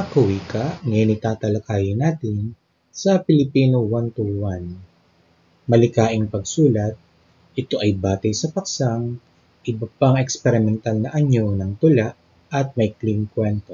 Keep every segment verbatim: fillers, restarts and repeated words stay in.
Mga kawika, ngayon itatalakayin natin sa Pilipino one oh one. Malikaing pagsulat, ito ay batay sa paksang, iba pang eksperimental na anyo ng tula at maikling kwento.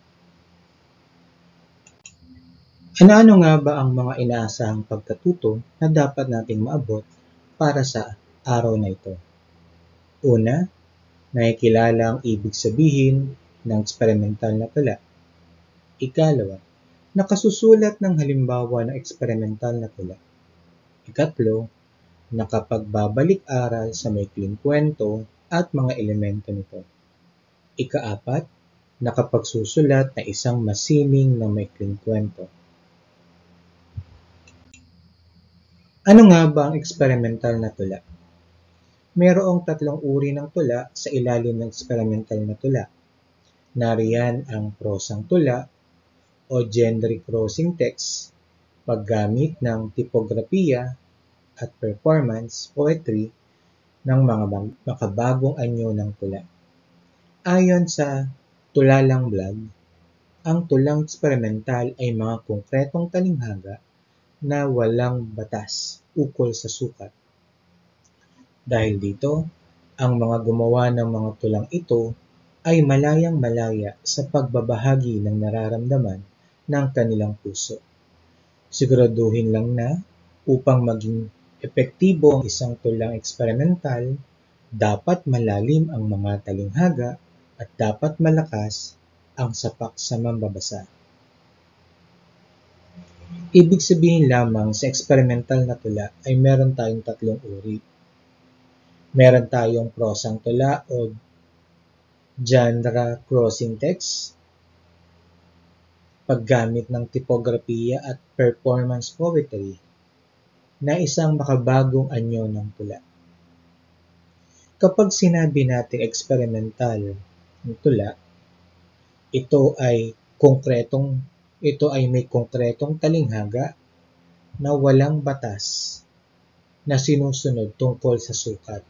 Ano-ano nga ba ang mga inaasahang pagkatuto na dapat nating maabot para sa araw na ito? Una, nakikilala ang ibig sabihin ng eksperimental na tula. Ikalawa, nakasusulat ng halimbawa ng eksperimental na tula. Ikatlo, nakapagbabalik-aral sa maikling kwento at mga elemento nito. Ikaapat, nakapagsusulat na isang masining na maikling kwento. Ano nga ba ang eksperimental na tula? Mayroong tatlong uri ng tula sa ilalim ng eksperimental na tula. Nariyan ang prosang tula o genre-crossing text, paggamit ng tipografiya at performance poetry ng mga makabagong anyo ng tula. Ayon sa Tulalang Blog, ang tulang eksperimental ay mga konkretong talinghaga na walang batas ukol sa sukat. Dahil dito, ang mga gumawa ng mga tulang ito ay malayang-malaya sa pagbabahagi ng nararamdaman ng kanilang puso. Siguraduhin lang na upang maging epektibo ang isang tulang eksperimental, dapat malalim ang mga talinghaga at dapat malakas ang sapak sa mambabasa. Ibig sabihin lamang sa eksperimental na tula ay meron tayong tatlong uri. Meron tayong prosang tula o genre-crossing text, paggamit ng tipografiya at performance poetry na isang makabagong anyo ng tula. Kapag sinabi natin experimental ng tula, ito ay konkretong ito ay may konkretong talinghaga na walang batas na sinusunod tungkol sa sukat.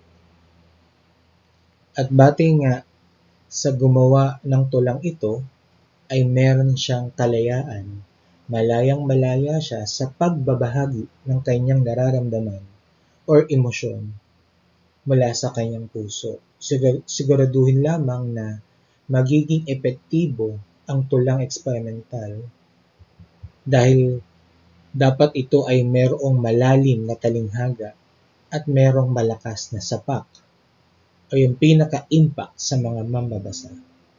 At batay nga sa gumawa ng tulang ito ay meron siyang kalayaan, malayang-malaya siya sa pagbabahagi ng kanyang nararamdaman or emosyon mula sa kanyang puso. Sigur- siguraduhin lamang na magiging epektibo ang tulang eksperimental dahil dapat ito ay merong malalim na talinghaga at merong malakas na sapak o yung pinaka-impact sa mga mambabasa.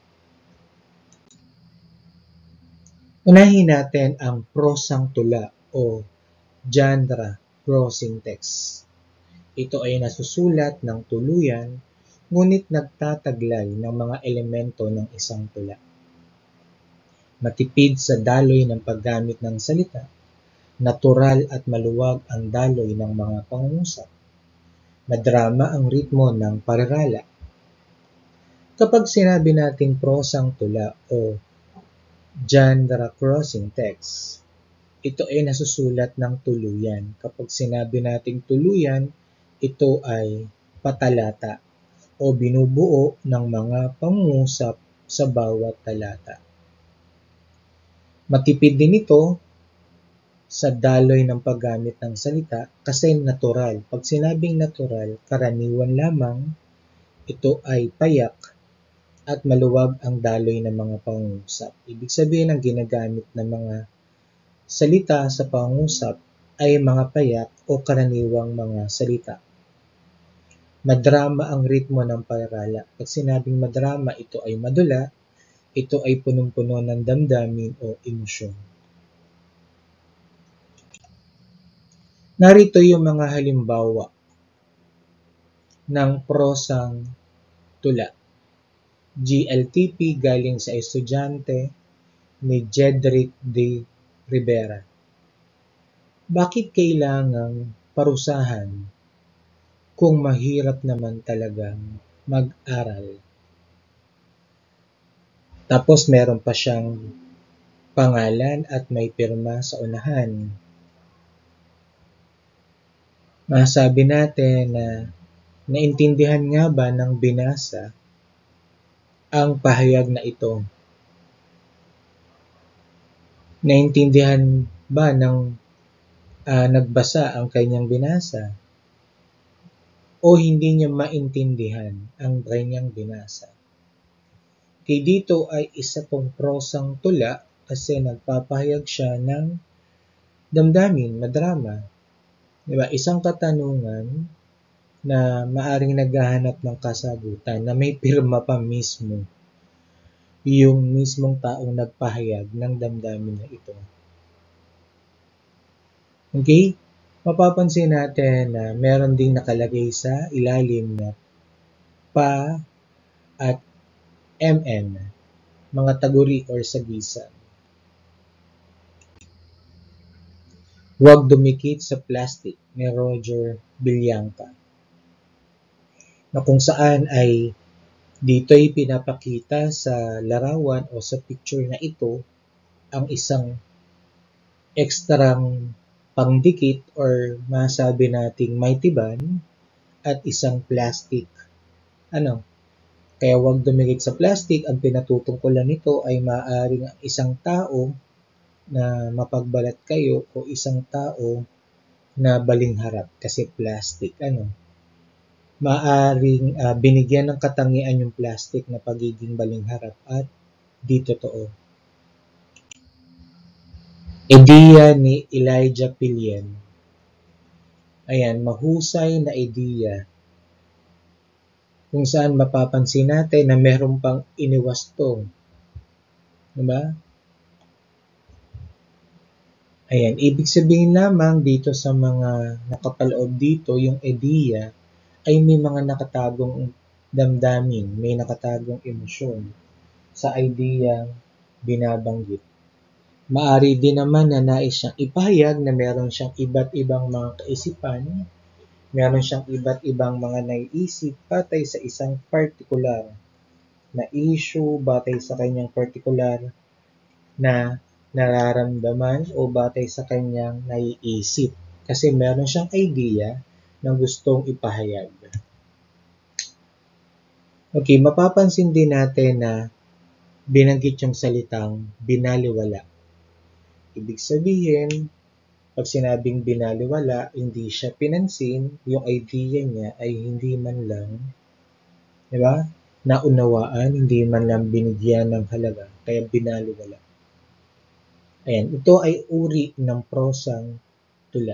Unahin natin ang prosang tula o genre-crossing text. Ito ay nasusulat ng tuluyan, ngunit nagtataglay ng mga elemento ng isang tula. Matipid sa daloy ng paggamit ng salita, natural at maluwag ang daloy ng mga pangungusap, madrama ang ritmo ng parirala. Kapag sinabi nating prosang tula o genre-crossing text, ito ay nasusulat ng tuluyan. Kapag sinabi nating tuluyan, ito ay patalata o binubuo ng mga pangungusap sa bawat talata. Matipid din ito sa daloy ng paggamit ng salita kasi natural. Pag sinabing natural, karaniwan lamang ito ay payak at maluwag ang daloy ng mga pangungusap. Ibig sabihin ang ginagamit ng mga salita sa pangungusap ay mga payak o karaniwang mga salita. Madrama ang ritmo ng parirala. Pag sinabing madrama, ito ay madula, ito ay punong-puno ng damdamin o emosyon. Narito yung mga halimbawa ng prosang tula. G L T P galing sa estudyante ni Jedrick D. Rivera. Bakit kailangang parusahan kung mahirap naman talagang mag-aral? Tapos meron pa siyang pangalan at may pirma sa unahan. Masabi natin na naintindihan nga ba ng binasa ang pahayag na ito? Naintindihan ba ng uh, nagbasa ang kanyang binasa? O hindi niya maintindihan ang kanyang binasa? Okay, dito ay isa pong prosang tula kasi nagpapahayag siya ng damdamin, madrama. Diba? Isang katanungan na maaring naghahanap ng kasagutan na may pirma pa mismo yung mismong taong nagpahayag ng damdamin na ito. Okay? Mapapansin natin na meron ding nakalagay sa ilalim na pa at mn, mga taguri or sagisan. Huwag dumikit sa plastic ni Roger Billanca, na kung saan ay dito ay pinapakita sa larawan o sa picture na ito ang isang ekstrang pangdikit or masabi nating may tiban at isang plastic. Ano? Kaya huwag dumikit sa plastic. Ang pinatutungkulan nito ay maaaring isang tao na mapagbalat kayo o isang tao na balingharap kasi plastic. Ano? Maaring uh, binigyan ng katangian yung plastic na pagiging balingharap at di totoo. Ideya ni Elijah Pilien. Ayan, mahusay na ideya kung saan mapapansin natin na meron pang iniwastong. Diba? Ayan, ibig sabihin lamang dito sa mga nakapaloob dito, yung ideya ay may mga nakatagong damdamin, may nakatagong emosyon sa ideyang binabanggit. Maari din naman na nais siyang ipahayag na meron siyang iba't ibang mga kaisipan, meron siyang iba't ibang mga naiisip batay sa isang particular na issue, batay sa kanyang particular na nararamdaman o batay sa kanyang naiisip. Kasi meron siyang idea na gustong ipahayag. Okay, mapapansin din natin na binanggit yung salitang binaliwala. Ibig sabihin, pag sinabing binaliwala, hindi siya pinansin, yung idea niya ay hindi man lang, di ba, naunawaan, hindi man lang binigyan ng halaga, kaya binaliwala. Ayan, ito ay uri ng prosang tula.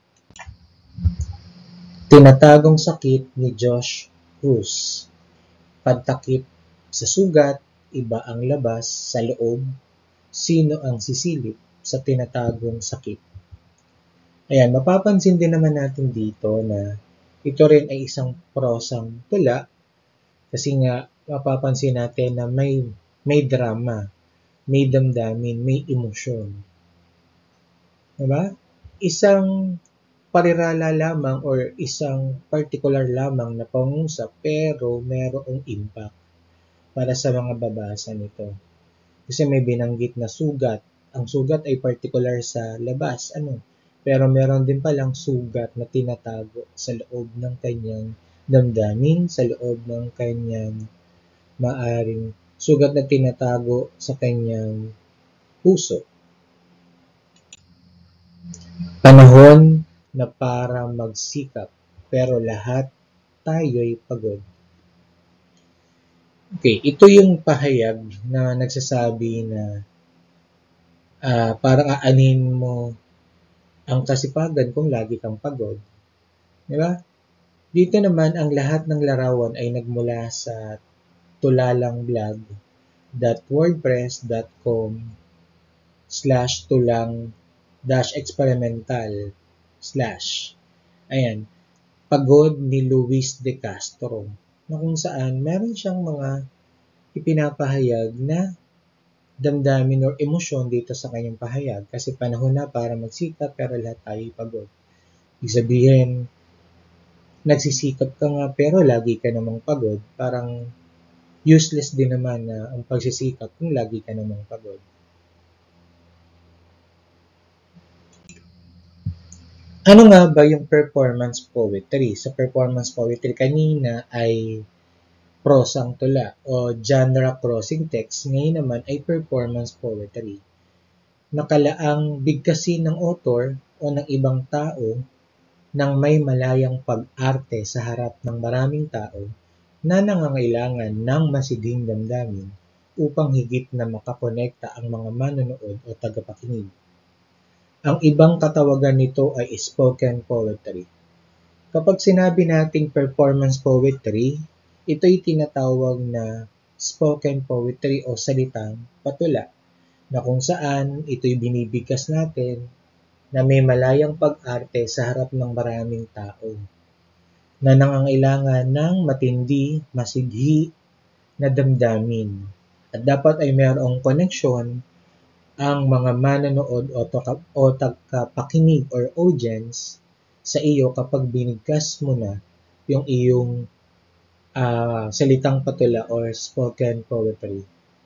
Tinatagong sakit ni Josh Cruz. Pagtakip sa sugat, iba ang labas sa loob, sino ang sisilip sa tinatagong sakit. Ayan, mapapansin din naman natin dito na ito rin ay isang prosang tula kasi nga mapapansin natin na may, may drama, may damdamin, may emosyon. Diba? Isang parirala lamang or isang particular lamang na pangusap pero merong impact para sa mga babasa nito. Kasi may binanggit na sugat. Ang sugat ay particular sa labas. Ano? Pero meron din palang sugat na tinatago sa loob ng kanyang damdamin, sa loob ng kanyang maaring sugat na tinatago sa kanyang puso. Panahon na para magsikap, pero lahat tayo'y pagod. Okay, ito yung pahayag na nagsasabi na uh, parang aanin mo ang kasipagan kung lagi kang pagod. Diba? Dito naman, ang lahat ng larawan ay nagmula sa tulalangblog dot wordpress dot com slash tulang dash experimental slash. Ayan, pagod ni Luis de Castro, na kung saan meron siyang mga ipinapahayag na damdamin or emosyon dito sa kanyang pahayag kasi panahon na para magsikap pero lahat tayo pagod. Ibig sabihin, nagsisikap ka nga pero lagi ka namang pagod. Parang useless din naman na ang pagsisikap kung lagi ka namang pagod. Ano nga ba yung performance poetry? Sa performance poetry kanina ay prosang tula o genre crossing text. Ngayon naman ay performance poetry. nakalaang bigkasin ng author o ng ibang tao ng may malayang pag-arte sa harap ng maraming tao na nangangailangan ng masidhing damdamin upang higit na makakonekta ang mga manonood o tagapakinig. Ang ibang katawagan nito ay spoken poetry. Kapag sinabi nating performance poetry, ito'y tinatawag na spoken poetry o salitang patula, na kung saan ito'y binibigkas natin na may malayang pag-arte sa harap ng maraming tao na nangangailangan ng matindi, masidhi na damdamin. At dapat ay mayroong koneksyon ang mga manonood o, taka- o tagapakinig or audience sa iyo kapag binigkas mo na yung iyong uh, salitang patula or spoken poetry.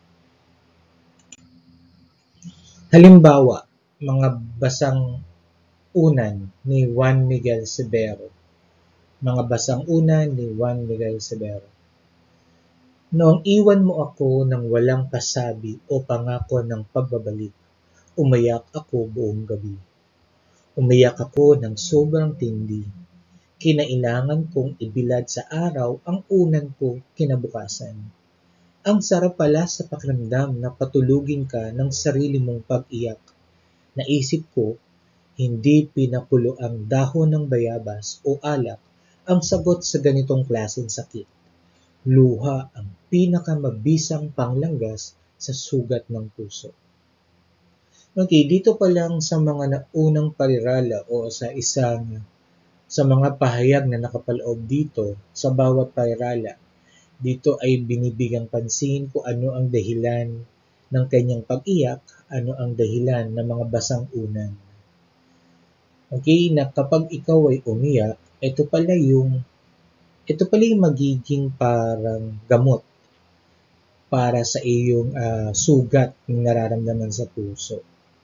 Halimbawa, mga basang unan ni Juan Miguel Severo. Mga basang unan ni Juan Miguel Severo. Noong iwan mo ako ng walang pasabi o pangako ng pagbabalik, umayak ako buong gabi. Umayak ako ng sobrang tindi. Kinailangan kong ibilad sa araw ang unan ko kinabukasan. Ang sarap pala sa pakiramdam na patulugin ka ng sarili mong pag-iyak. Naisip ko, hindi pinakulo ang dahon ng bayabas o alak ang sagot sa ganitong klaseng sakit. Luha ang pinakamabisang panglanggas sa sugat ng puso. Okay, dito pa lang sa mga naunang parirala o sa isang sa mga pahayag na nakapaloob dito sa bawat parirala, dito ay binibigyang pansin kung ano ang dahilan ng kanyang pag-iyak, ano ang dahilan ng mga basang unan. Okay, na kapag ikaw ay umiyak, ito pala yung ito pala yung magiging parang gamot para sa iyong uh, sugat ng nararamdaman sa puso.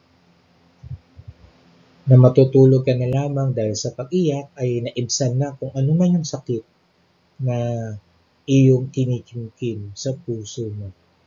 Na matutulog ka na lamang dahil sa pag-iyak ay naibsan na kung ano man yung sakit na iyong kinikimkim sa puso mo.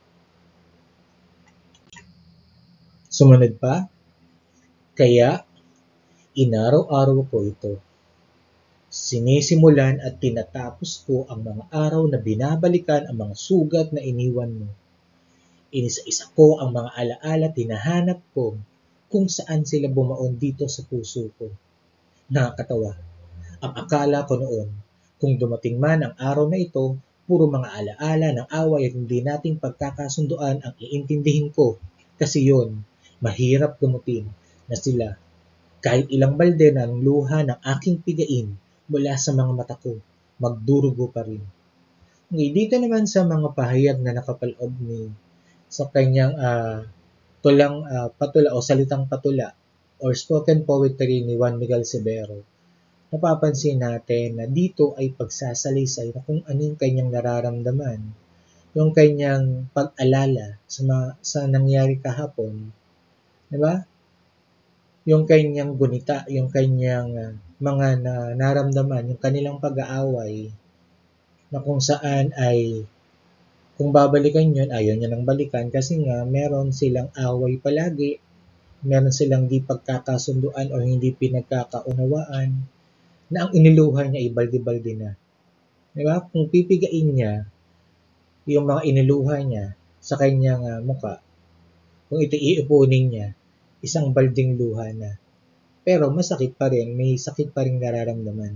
Sumunod pa, kaya inaraw-araw ko ito. Sinisimulan at tinatapos ko ang mga araw na binabalikan ang mga sugat na iniwan mo. Inisa-isa ko ang mga alaala at hinahanap ko kung saan sila bumaon dito sa puso ko. Nakakatawa. Ang akala ko noon, kung dumating man ang araw na ito, puro mga alaala ng away at hindi nating pagkakasunduan ang iintindihin ko. Kasi yun, mahirap gamutin na sila. Kahit ilang balde na ng luha ng aking pigain mula sa mga mata ko, magdurugo pa rin. Okay, dito naman sa mga pahayag na nakapaloob ni sa kanyang uh, tulang uh, patula o salitang patula or spoken poetry ni Juan Miguel Severo, napapansin natin na dito ay pagsasalaysay na kung ano yung kanyang nararamdaman, yung kanyang pag-alala sa, ma- sa nangyari kahapon, di ba? Yung kanyang gunita, yung kanyang uh, mga na, naramdaman, yung kanilang pag-aaway, na kung saan ay kung babalikan yun, ayaw niya nang balikan kasi nga meron silang away palagi, meron silang di pagkakasunduan o hindi pinagkakaunawaan, na ang iniluha niya ay balde-balde na. Diba? Kung pipigain niya yung mga iniluha niya sa kanyang uh, muka, kung ito iipunin niya, isang balding luha na. Pero masakit pa rin, may sakit pa rin nararamdaman.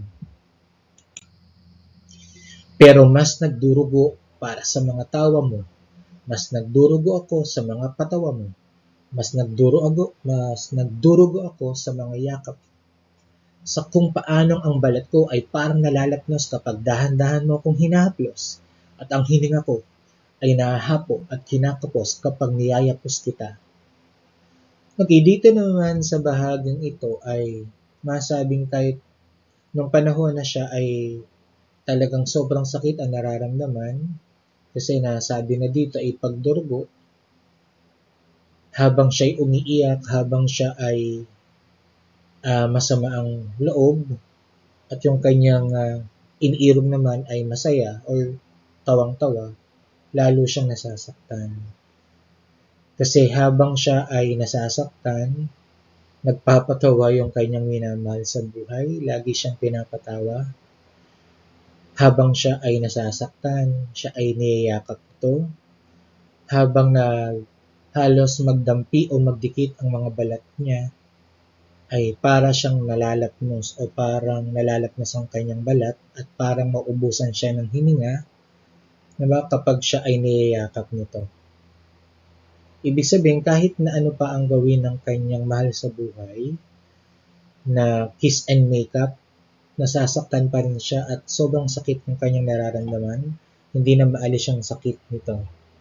Pero mas nagdurugo para sa mga tawa mo. Mas nagdurugo ako sa mga patawa mo. Mas nagdurugo, mas nagdurugo ako sa mga yakap. Sa kung paanong ang balat ko ay parang nalalapnos kapag dahan-dahan mo akong hinahaplos. At ang hininga ko ay nahahapo at kinakapos kapag niyayapos kita. Okay, dito naman sa bahagyang ito ay masabing kahit nung panahon na siya ay talagang sobrang sakit ang nararamdaman kasi nasabi na dito ay pagdurugo habang siya'y umiiyak, habang siya ay uh, masama ang loob at yung kanyang uh, iniirong naman ay masaya or tawang-tawa, lalo siyang nasasaktan. Kasi habang siya ay nasasaktan, nagpapatawa yung kanyang minamahal sa buhay, lagi siyang pinapatawa. Habang siya ay nasasaktan, siya ay niyayakap ito. Habang na halos magdampi o magdikit ang mga balat niya, ay para siyang nalalapnos o parang nalalapnos ang kanyang balat at parang maubusan siya ng hininga, diba, kapag siya ay niyayakap nito. Ibig sabihin, kahit na ano pa ang gawin ng kanyang mahal sa buhay, na kiss and makeup, nasasaktan pa rin siya at sobrang sakit ng kanyang nararamdaman, hindi na maalis yung sakit nito.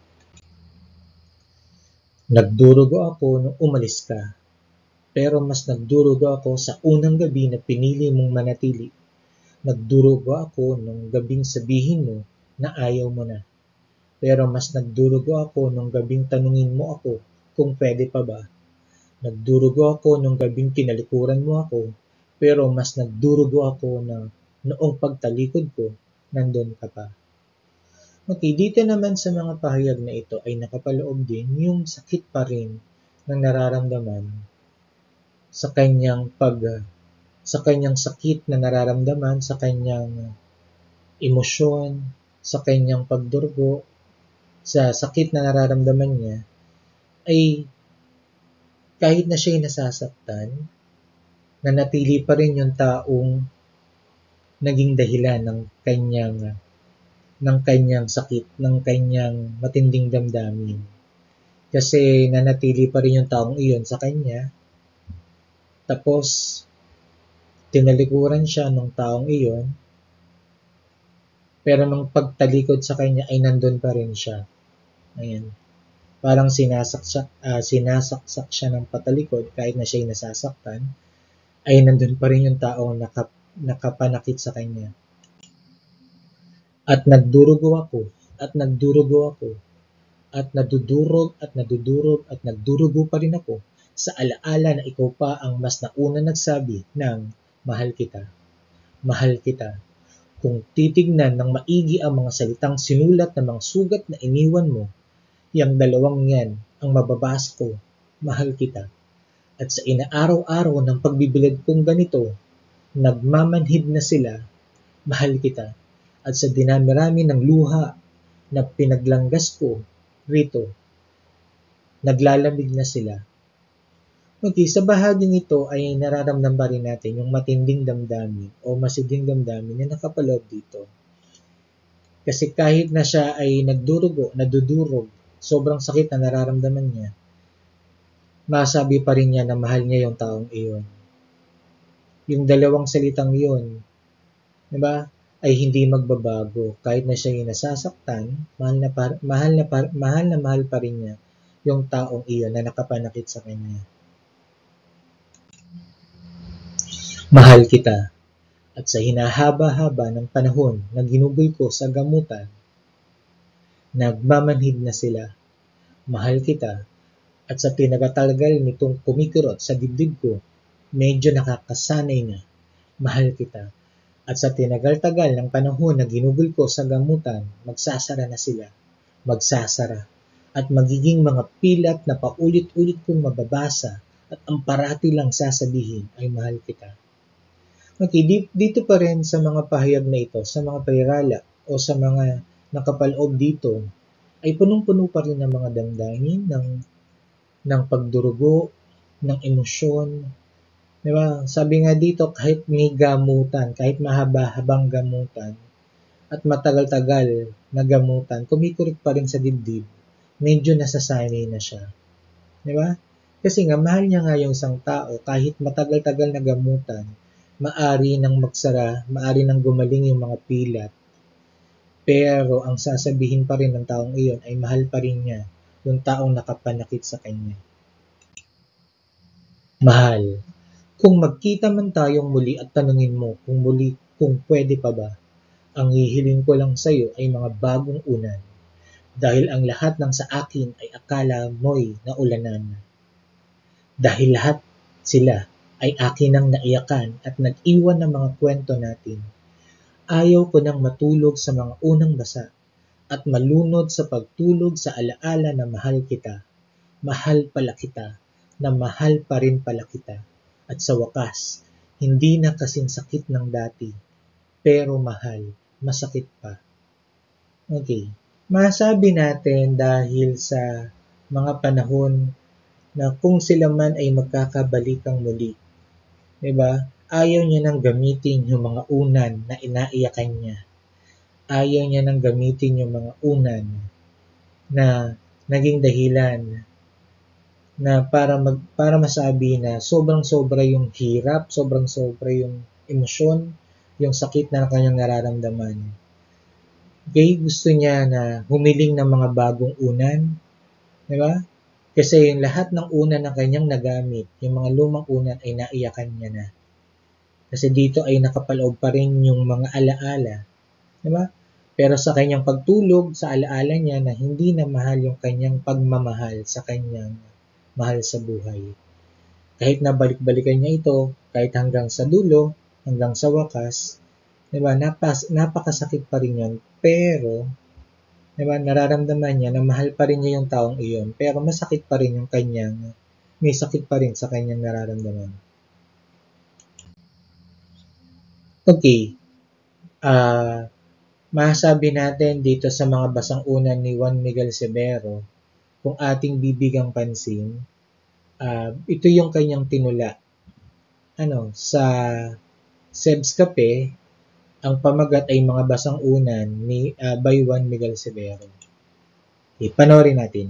Nagdurugo ako nung umalis ka, pero mas nagdurugo ako sa unang gabi na pinili mong manatili. Nagdurugo ako nung gabing sabihin mo na ayaw mo na. Pero mas nagdurugo ako nung gabing tanungin mo ako kung pwede pa ba. Nagdurugo ako nung gabing kinalikuran mo ako, pero mas nagdurugo ako na noong pagtalikod ko, nandun ka pa. Okay, dito naman sa mga pahayag na ito ay nakapaloob din yung sakit pa rin ng nararamdaman sa kanyang pag sa kanyang sakit na nararamdaman, sa kanyang emosyon, sa kanyang pagdurugo, sa sakit na nararamdaman niya, ay kahit na siya'y nasasaktan, nanatili pa rin yung taong naging dahilan ng kanyang ng kanyang sakit, ng kanyang matinding damdamin. Kasi nanatili pa rin yung taong iyon sa kanya, tapos tinalikuran siya ng taong iyon, pero nung pagtalikod sa kanya ay nandun pa rin siya. Ayan. Parang sinasaksak, uh, sinasaksak siya ng patalikod kahit na siya'y nasasaktan, ay nandun pa rin yung taong nakap, nakapanakit sa kanya. At nagdurugo ako, at nagdurugo ako, at nadudurog, at nadudurog, at nagdurugo pa rin ako sa alaala na ikaw pa ang mas nauna nagsabi ng mahal kita, mahal kita. Kung titignan ng maigi ang mga salitang sinulat ng mga sugat na iniwan mo, yang dalawang yan ang mababasa ko, mahal kita. At sa inaaraw-araw ng pagbibilad kong ganito, nagmamanhid na sila, mahal kita. At sa dinami-rami ng luha na pinaglanggas ko rito, naglalamig na sila. Okay, sa bahaging ito ay nararamdaman rin natin yung matinding damdamin o masiding damdamin na nakapaloob dito. Kasi kahit na siya ay nagdurugo, nadudurog, sobrang sakit na nararamdaman niya, masabi pa rin niya na mahal niya yung taong iyon. Yung dalawang salitang iyon, diba, ay hindi magbabago. Kahit na siya ay nasasaktan, mahal na, par- mahal, na par- mahal na mahal pa rin niya yung taong iyon na nakapanakit sa kanya. Mahal kita. At sa hinahaba-haba ng panahon na ginugol ko sa gamutan, nagmamanhid na sila. Mahal kita. At sa pinagatagal nitong kumikirot sa dibdib ko, medyo nakakasanay na. Mahal kita. At sa tinagal-tagal ng panahon na ginugol ko sa gamutan, magsasara na sila. Magsasara. At magiging mga pilat na paulit-ulit kong mababasa at ang parati lang sasabihin ay mahal kita. Okay, dito pa rin sa mga pahayag na ito, sa mga pairala o sa mga nakapaloob dito, ay punong-puno pa rin ng mga damdamin, ng, ng pagdurugo, ng emosyon. Diba? Sabi nga dito, kahit may gamutan, kahit mahaba-habang gamutan, at matagal-tagal na gamutan, kumikurit pa rin sa dibdib, medyo nasasanay na siya. Diba? Kasi nga, mahal niya nga yung isang tao, kahit matagal-tagal na gamutan, maari nang magsara, maari nang gumaling yung mga pilat. Pero ang sasabihin pa rin ng taong iyon ay mahal pa rin niya yung taong nakapanakit sa kanya. Mahal, kung magkita man tayong muli at tanungin mo kung muli kung pwede pa ba, ang hihiling ko lang sa'yo ay mga bagong unan. Dahil ang lahat ng sa akin ay akala mo'y naulanan. Dahil lahat sila ay akin ang naiyakan at nag-iwan ng mga kwento natin. Ayaw ko nang matulog sa mga unang basa at malunod sa pagtulog sa alaala na mahal kita. mahal pala kita, na mahal pa rin pala kita. At sa wakas, hindi na kasing sakit ng dati, pero mahal, masakit pa. Okay, masabi natin dahil sa mga panahon na kung sila man ay magkakabalikang muli, diba? Ayaw niya nang gamitin yung mga unan na inaiyakan niya. Ayaw niya nang gamitin yung mga unan na naging dahilan na para mag para masabi na sobrang-sobra yung hirap, sobrang-sobra yung emosyon, yung sakit na kanyang nararamdaman. Okay, gusto niya na humiling ng mga bagong unan, di ba? Kasi yung lahat ng unan na kanyang nagamit, yung mga lumang unan ay naiyakan niya na. Kasi dito ay nakapaloob pa rin yung mga alaala, di ba? Pero sa kanyang pagtulog, sa alaala niya na hindi na mahal yung kanyang pagmamahal sa kanyang mahal sa buhay. Kahit na balik-balikan niya ito, kahit hanggang sa dulo, hanggang sa wakas, diba, napas, napakasakit pa rin yun. Pero, diba, nararamdaman niya na mahal pa rin niya yung taong iyon. Pero masakit pa rin yung kanyang, may sakit pa rin sa kanyang nararamdaman. Okay. Ah, uh, masabi natin dito sa mga basang unan ni Juan Miguel Severo, kung ating bibigang pansin, uh, ito yung kanyang tinula. Ano, sa Sebs Cafe, ang pamagat ay mga basang unan ni uh, by Juan Miguel Severo. Okay, panoorin natin.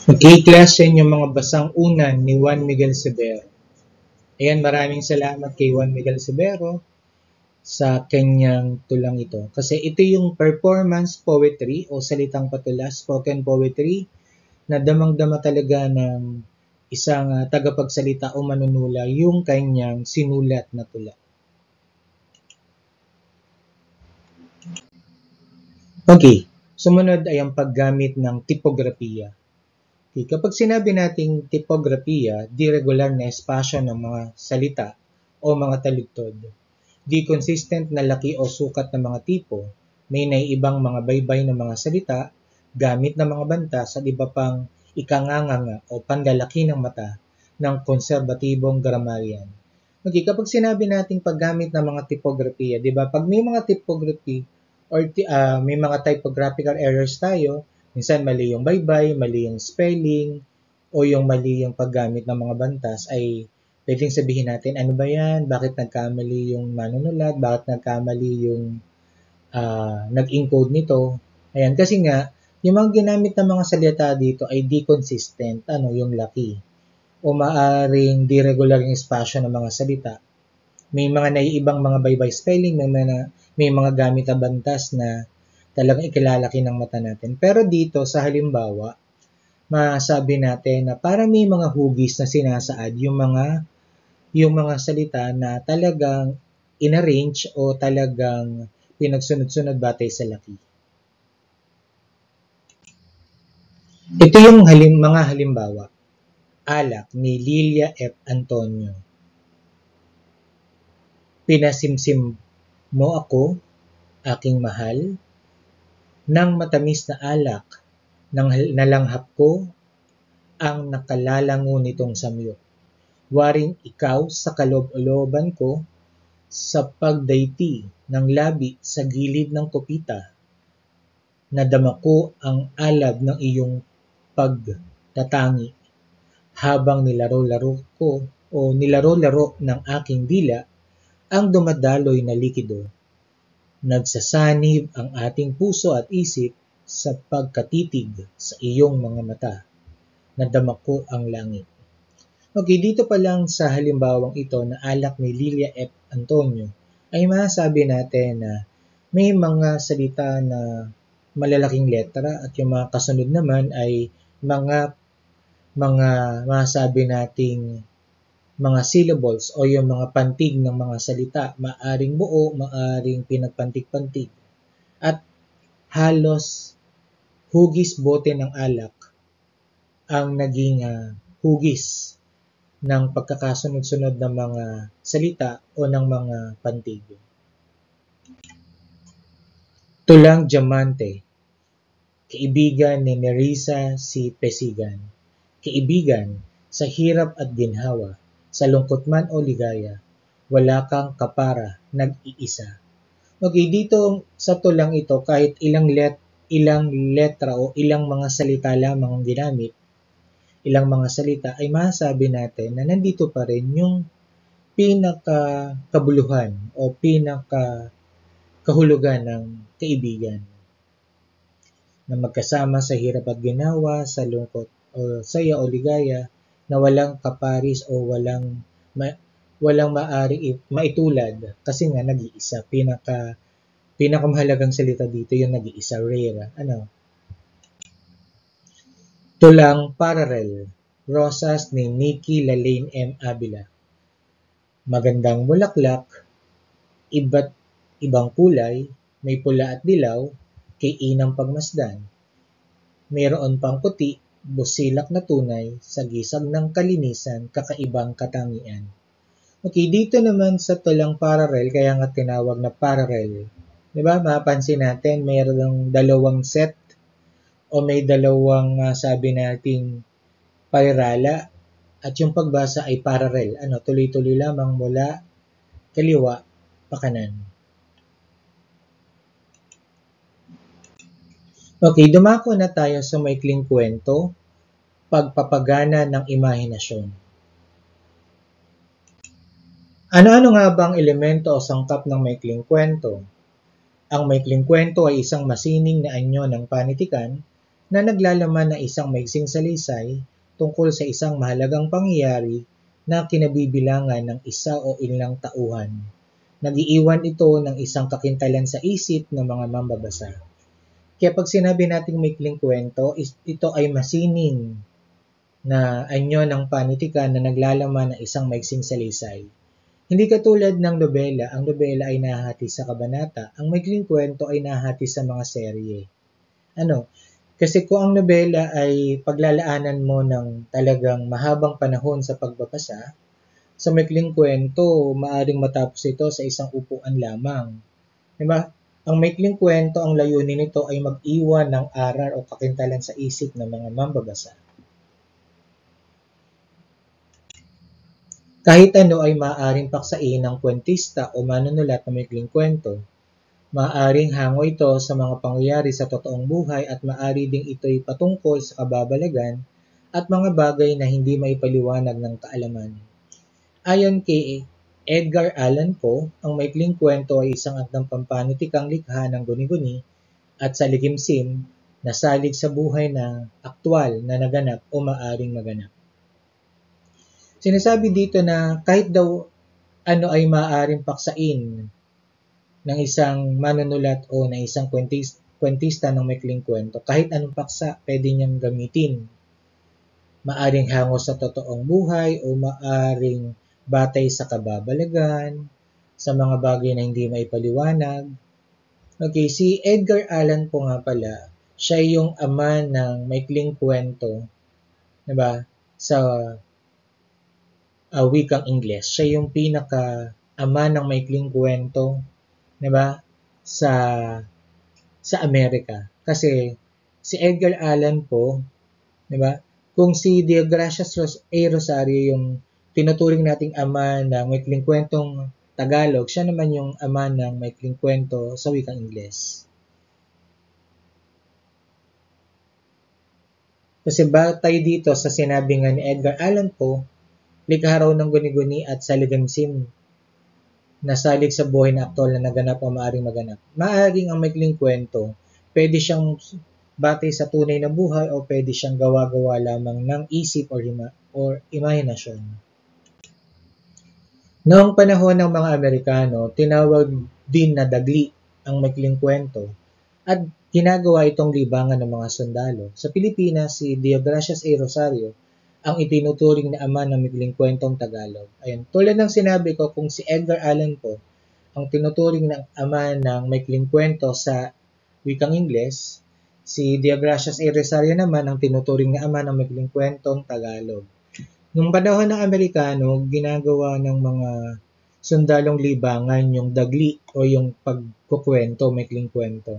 Okay, class, yan yung mga basang unan ni Juan Miguel Severo. Ayan, maraming salamat kay Juan Miguel Severo sa kanyang tulang ito. Kasi ito yung performance poetry o salitang patula, spoken poetry, na damang-dama talaga ng isang uh, tagapagsalita o manunula yung kanyang sinulat na tula. Okay, sumunod ay ang paggamit ng tipografiya. Okay, kapag sinabi nating tipografiya, di regular na espasyo ng mga salita o mga taludtod. Di consistent na laki o sukat ng mga tipo, may naiibang mga baybay ng mga salita, gamit ng mga bantas at iba pang ikanganganga o panlalaki ng mata ng konserbatibong grammarian. Okay, kapag sinabi nating paggamit ng mga tipografiya, di ba? Pag may mga typography or uh, may mga typographical errors tayo, minsan mali yung baybay, mali yung spelling, o yung mali yung paggamit ng mga bantas, ay pwedeng sabihin natin, ano ba yan? Bakit nagkamali yung manunulat? Bakit nagkamali yung uh, nag-encode nito? Ayan, kasi nga, yung mga ginamit ng mga salita dito ay di consistent, ano, yung laki. O maaring di regular yung espasyo ng mga salita. May mga naiibang mga baybay spelling, may mga, may mga gamit na bantas na talagang ikilalaki ng mata natin. Pero dito, sa halimbawa, masabi natin na para may mga hugis na sinasaad yung mga yung mga salita na talagang inarrange o talagang pinagsunod-sunod batay sa laki. Ito yung halim, mga halimbawa. Alak ni Lilia F. Antonio. Pinasimsim mo ako, aking mahal, ng matamis na alak, nang nalanghap ko ang nakalalango nitong samyo. Waring ikaw sa kaloob-looban ko sa pagdayti ng labi sa gilid ng kupita. Nadama ko ang alab ng iyong pagtatangi habang nilaro-laro ko o nilaro-laro ng aking dila ang dumadaloy na likido. Nagsasanib ang ating puso at isip sa pagkatitig sa iyong mga mata. Nadama ko ang langit. Okay, dito pa lang sa halimbawang ito na alak ni Lilia F. Antonio, ay masasabi natin na may mga salita na malalaking letra at yung mga kasunod naman ay mga mga masasabi nating mga syllables o yung mga pantig ng mga salita, maaring buo, maaring pinagpantig-pantig. At halos hugis bote ng alak ang naging uh, hugis ng pagkakasunod-sunod ng mga salita o ng mga pantig. Tulang Diamante, kaibigan ni Nerissa C. Pesigan. Kaibigan, sa hirap at ginhawa, sa lungkot man o ligaya, wala kang kapara, nag-iisa. Okay, dito sa tulang ito, kahit ilang let, ilang letra o ilang mga salita lamang ang ginamit, ilang mga salita, ay masasabi natin na nandito pa rin yung pinaka-kabuluhan o pinaka-kahulugan ng kaibigan. Na magkasama sa hirap at ginawa, sa lungkot o saya o ligaya, na walang kaparis o walang ma, walang maari maitulad kasi nga nag-iisa. Pinaka pinakamahalagang salita dito yung nag-iisa, rare. Ano? Tulang Parallel, Rosas ni Nikki Lalaine M. Avila. Magandang bulaklak, iba't ibang kulay, may pula at dilaw, kay inang pagmasdan. Mayroon pang puti, busilak na tunay, sa gisag ng kalinisan, kakaibang katangian. Okay, dito naman sa tulang parallel, kaya nga tinawag na parallel. Diba? Mapansin natin, mayroong dalawang set o may dalawang uh, sabi nating pairala at yung pagbasa ay parallel. Ano, tuloy-tuloy lamang mula kaliwa pa kanan. Okay, dumako na tayo sa maikling kwento, pagpapagana ng imahinasyon. Ano-ano nga bang elemento o sangkap ng maikling kwento? Ang maikling kwento ay isang masining na anyo ng panitikan na naglalaman ng isang maiksing salaysay tungkol sa isang mahalagang pangyayari na kinabibilangan ng isa o ilang tauhan. Nag-iiwan ito ng isang kakintalan sa isip ng mga mambabasa. Kaya pag sinabi nating maikling kwento, ito ay masining na anyo ng panitikan na naglalaman ng isang maiksing salaysay. Hindi katulad ng nobela, ang nobela ay nahahati sa kabanata, ang maikling kwento ay nahahati sa mga serye. Ano? Kasi kung ang nobela ay paglalaanan mo ng talagang mahabang panahon sa pagbabasa, sa maikling kwento, maaring matapos ito sa isang upuan lamang. Diba? Ang maikling kwento, ang layunin nito ay mag-iwan ng aral o kakintalan sa isip ng mga mambabasa. Kahit ano ay maaaring paksain ng kwentista o manunulat ng maikling kwento. Maaaring hango ito sa mga pangyayari sa totoong buhay at maaari ding ito'y patungkol sa kababalagan at mga bagay na hindi maipaliwanag ng kaalaman. Ayon kay Edgar Allan Poe, ang maikling kwento ay isang akdang pampanitikang likha ng guni-guni at saligimsim na salig sa buhay na aktwal na naganap o maaring maganap. Sinasabi dito na kahit daw ano ay maaaring paksain ng isang manunulat o ng isang kwentista, kwentista ng maikling kwento, kahit anong paksa pwede niyang gamitin. Maaring hango sa totoong buhay o maaring batay sa kababalagan, sa mga bagay na hindi maipaliwanag. Okay, si Edgar Allan Poe nga pala, siya yung ama ng maikling kwento, diba? Sa uh, wikang Ingles. Siya yung pinaka-ama ng maikling kwento, diba? Sa sa Amerika. Kasi si Edgar Allan Poe, diba? Kung si Deogracias A. Rosario yung tinuturing nating ama ng maikling kwentong Tagalog, siya naman yung ama ng maikling kwento sa wikang Ingles. Kasi batay dito sa sinabi nga ni Edgar Allan Poe, likha raw ng guni-guni at saligimsim na salig sa buhay na aktwal na naganap o maaaring maganap. Maaaring ang maikling kwento, pwede siyang batay sa tunay na buhay o pwede siyang gawa-gawa lamang ng isip or, ima- or imahinasyon. Noong panahon ng mga Amerikano, tinawag din na dagli ang maikling kwento at ginagawa itong libangan ng mga sundalo. Sa Pilipinas, si Deogracias A. Rosario ang itinuturing na ama ng maikling kwentong Tagalog. Ayun, tulad ng sinabi ko, kung si Edgar Allan Poe ang tinuturing ng ama ng maikling kwento sa wikang Ingles, si Deogracias A. Rosario naman ang tinuturing na ama ng maikling kwentong Tagalog. Nung panahon ng Amerikano, ginagawa ng mga sundalong libangan yung dagli o yung pagkukwento, maikling kwento.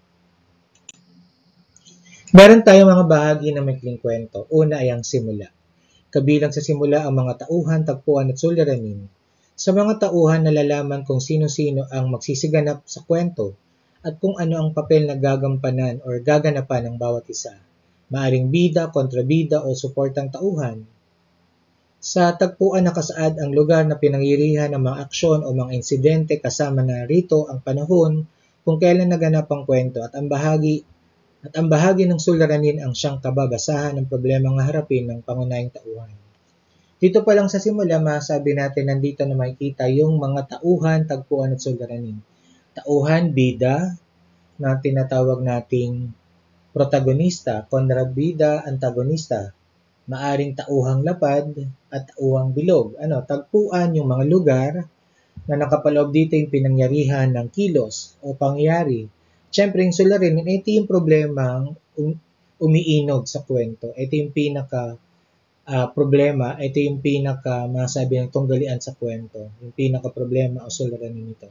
Meron tayong mga bahagi ng maikling kwento. Una ay ang simula. Kabilang sa simula ang mga tauhan, tagpuan at suliranin. Sa mga tauhan, nalalaman kung sino-sino ang magsisiganap sa kwento at kung ano ang papel na gagampanan o gaganapan ng bawat isa. Maaring bida, kontrabida o suportang tauhan. Sa tagpuan nakasaad ang lugar na pinangirihan ng mga aksyon o mga insidente kasama na rito ang panahon kung kailan naganap ang kwento at ang bahagi at ang bahagi ng suliranin ang siyang kababasahan ng problemang harapin ng pangunahing tauhan. Dito pa lang sa simula, masabi natin nandito na makikita yung mga tauhan, tagpuan at suliranin. Tauhan, bida, na tinatawag nating protagonista, kontrabida, antagonista. Maaring tauhang lapad at tauhang bilog. Ano, tagpuan yung mga lugar na nakapaloob dito yung pinangyarihan ng kilos o pangyari. Siyempre, yung suliranin, ito yung problema um, umiinog sa kwento. Ito yung pinaka uh, problema, ito yung pinaka masabi ng tunggalian sa kwento. Yung pinaka problema o suliranin nito.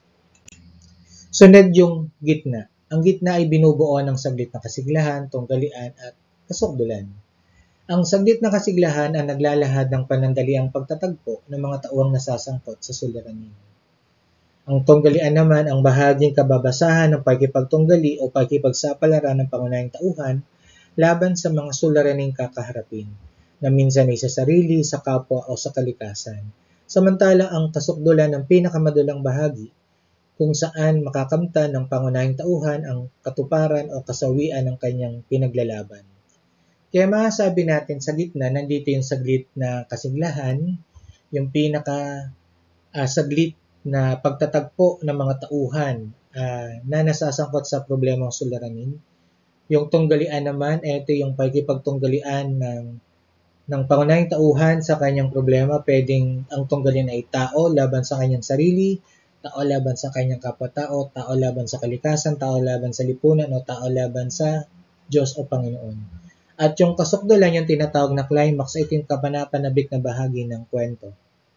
Sunod yung gitna. Ang gitna ay binubuo ng saglit na kasiglahan, tunggalian at kasukdulan. Ang saglit na kasiglahan ang naglalahad ng panandaliang pagtatagpo ng mga tauhang nasasangkot sa suliranin. Ang tunggalian naman ang bahaging kababasahan ng pagkipagtunggali o pagkipagsapalaran ng pangunahing tauhan laban sa mga suliraning kakaharapin, na minsan ay sa sarili, sa kapwa o sa kalikasan. Samantalang ang kasukdulan ng pinakamadulang bahagi kung saan makakamtan ng pangunahing tauhan ang katuparan o kasawian ng kanyang pinaglalaban. Kaya masasabi natin sa gitna, nandito yung saglit na kasiglahan, yung pinaka uh, saglit na pagtatagpo ng mga tauhan uh, na nasasangkot sa problemang suliranin. Yung tunggalian naman, ito yung pagkipagtunggalian ng, ng pangunahing tauhan sa kanyang problema. Pwedeng ang tunggalin ay tao laban sa kanyang sarili, tao laban sa kanyang kapwa-tao, tao laban sa kalikasan, tao laban sa lipunan, o tao laban sa Diyos o Panginoon. At yung kasukdulan, yung tinatawag na climax, ito yung kapanapanabik na bahagi ng kwento.